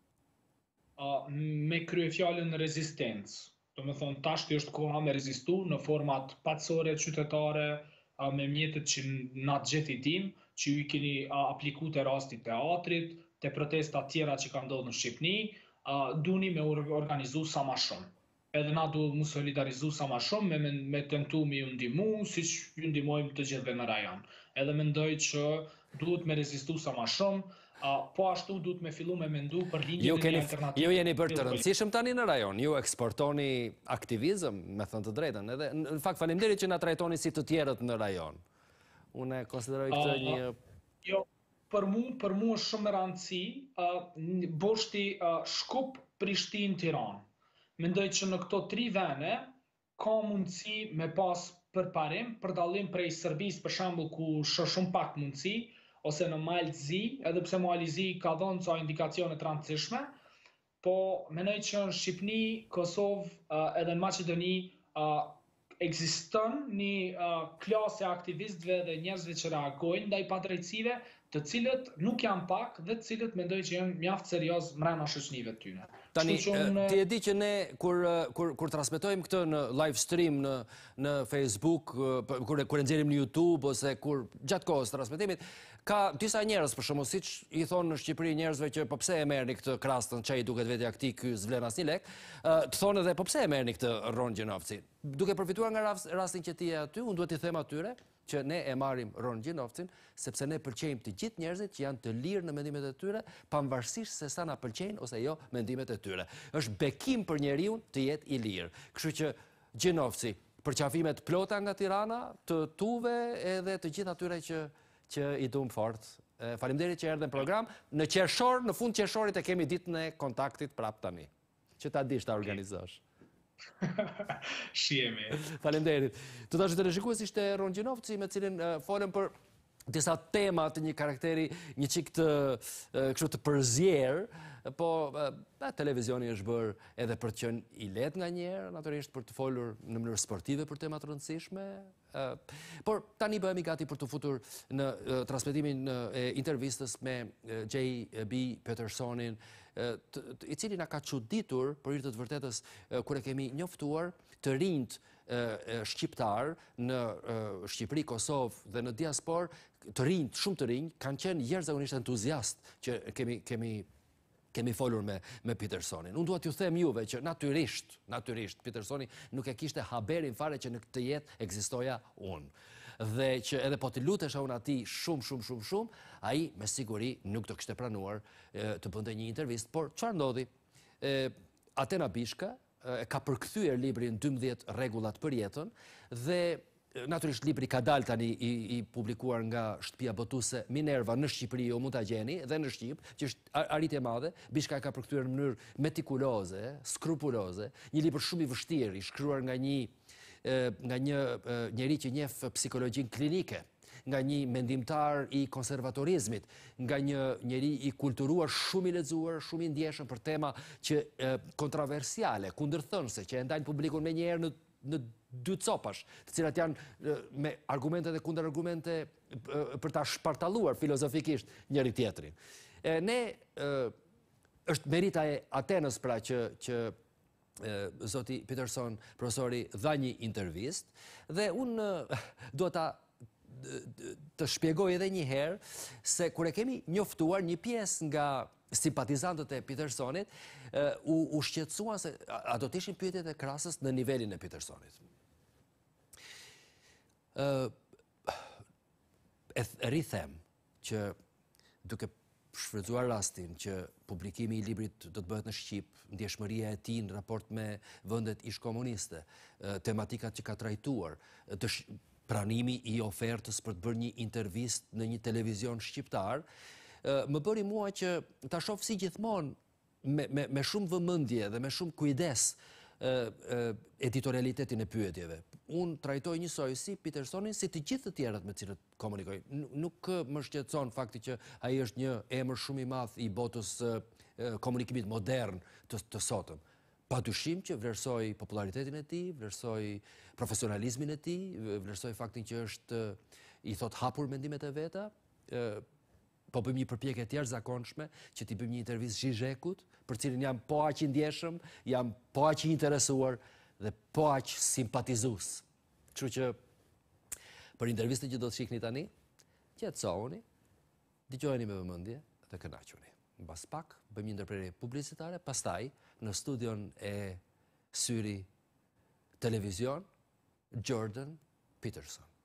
Uh, me krye fjalën rezistencë. Do me thonë, tash kjo është koha me rezistu në format patësore, qytetare, uh, me mjetët që na të gjithë i dim, që ju i keni uh, apliku të rastit teatrit, të protestat tjera që ka ndodhur në Shqipëni, uh, duni me organizu sa ma shumë. Edhe na du mu solidarizu sa ma shumë, me, me tentu me ju ndimu, si që ju ndimojmë të gjithve në rajon. Edhe mendoj që duhet me rezistu sa ma shumë, uh, po ashtu duhet me fillu me mendu për linjën e një alternativë. Ju jeni bërë të rëndësishëm tani në rajon, ju eksportoni aktivizëm, me thënë të drejtën, edhe në fakt faleminderit që na trajtoni si të tjerët në rajon. Unë e konsideroj këtë uh, një... Jo, për mu, për mu është shumë rëndësi, uh, boshti uh, Shkup, Prishtinë, Tiranë. Mendoj që në këto tri vene ka mundësi me pas përparim, për dallim prej Serbisë për shembull ku është shumë pak mundësi, ose në Malzi, edhe pse Malzi ka dhënë ca indikacione të rëndësishme, po mendoj që në Shqipëni, Kosovë uh, edhe në Maqedoni uh, ekziston një uh, klasë aktivistëve dhe njerëzve që reagojnë ndaj padrejtësive, të cilët nuk janë pak dhe të cilët mendoj që janë mjaft serioz mbrana shoqënive të tyre. Tani, ti e di që ne, kur, kur, kur transmetojmë këtë në live stream në, në Facebook, kur, kur e nxjerrim në YouTube, ose kur gjatë kohës transmetimit, ka disa njerëz, për shembull, siç i thonë në Shqipëri njerëzve që po pse e merrni këtë krastën, çai duket vetja këtij, ky s'vlen asnjë lek, të thonë edhe po pse e merrni këtë Ron Gjinovci. Duke përfituar nga rastin që ti je aty, unë duhet t'i them atyre që ne e marrim Ron Gjinovcin, sepse ne pëlqejmë të gjithë njerëzit që janë të lirë në mendimet e tyre, pavarësisht se sa na pëlqejnë ose jo mendimet e tyre. Është bekim për njeriu të jetë i lirë. Kështu që Gjinovci, përqafimet plota nga Tirana, të tuve edhe të gjithë atyre që që i dum fort. Faleminderit që erdhën në program. Në qershor, në fund qershorit e kemi ditën e kontaktit prap tani. Që ta dish ta organizosh. Shihemi. Faleminderit. Të dashur televizionist ishte Ron Gjinovci me cilin uh, folëm për disa tema të një karakteri një çik të uh, kështu të përzier, po uh, televizioni është bërë edhe për të qenë i lehtë nganjëherë, natyrisht për të folur në mënyrë sportive për tema të rëndësishme. Uh, por tani bëhemi gati për të futur në uh, transmetimin e uh, intervistës me uh, J B Petersonin, i cili na ka çuditur për hir të të vërtetës kur e kemi njoftuar të rinjt shqiptar në Shqipëri, Kosovë dhe në diasporë, të rinj, shumë të rinj, kanë qenë jashtëzakonisht entuziast që kemi kemi kemi folur me me Petersonin. Unë dua t'ju them juve që natyrisht, natyrisht Petersoni nuk e kishte haberin fare që në këtë jetë ekzistoja unë. Dhe që edhe po t'i lutesha unë atij shumë, shumë, shumë, shumë, ai me siguri nuk do kishte pranuar e, të bënte një intervistë. Por çfarë ndodhi? E, Atena Bishka e, ka përkthyer librin dymbëdhjetë rregullat për jetën dhe natyrisht libri ka dalë tani i, i publikuar nga shtëpia botuese Minerva në Shqipëri, ju mund ta gjeni, dhe në Shqip, që është arritje e madhe. Bishka e ka përkthyer në mënyrë metikuloze, skrupuloze, një libër shumë i vështirë, i shkruar nga një nga një njeri që njeh psikologjinë klinike, nga një mendimtar i konservatorizmit, nga një njeri i kulturuar, shumë i lexuar, shumë i ndjeshëm për tema që kontroversiale, kundërthënëse, që e ndajnë publikun me njëherë në në dy copash, të cilat janë me argumente dhe kundërargumente për ta shpartalluar filozofikisht njëri tjetrin. E, ne e, është merita e Atenës pra që që zoti Peterson, profesori, dha një intervistë dhe unë dua ta të shpjegoj edhe një herë se kur e kemi njoftuar një pjesë nga simpatizantët e Petersonit, u, u shqetësuan se a do të ishin pyetjet e krasës në nivelin e Petersonit. E rithem që duke shfrytzuar rastin që publikimi i librit do të bëhet në Shqip, ndjeshmëria e tij në raport me vendet ish-komuniste, tematikat që ka trajtuar, të pranimi i ofertës për të bërë një intervistë në një televizion shqiptar, më bëri mua që ta shoh si gjithmonë me, me, me shumë vëmendje dhe me shumë kujdes editorialitetin e pyetjeve. Unë trajtoj njësoj si Petersonin, si të gjithë të tjerët me cilët komunikoj. Nuk më shqetëson fakti që ai është një emër shumë i madh i botës komunikimit modern të sotëm. Pa dyshim që vlerësoj popularitetin e tij, vlerësoj profesionalizmin e tij, vlerësoj faktin që është i thot hapur mendimet e veta, po bëjmë një përpjekje të jashtëzakonshme që t'i bëjmë një intervistë Zhizhekut, për cilin jam po aq i ndjeshëm, jam po aq i interesuar dhe po aq simpatizues. Kështu që për intervistën që do të shihni tani, qetësohuni, dëgjojeni me vëmendje dhe kënaquni. Mbas pak bëjmë një ndërprerje publicitare, pastaj në studion e Syri Televizion, Jordan Peterson.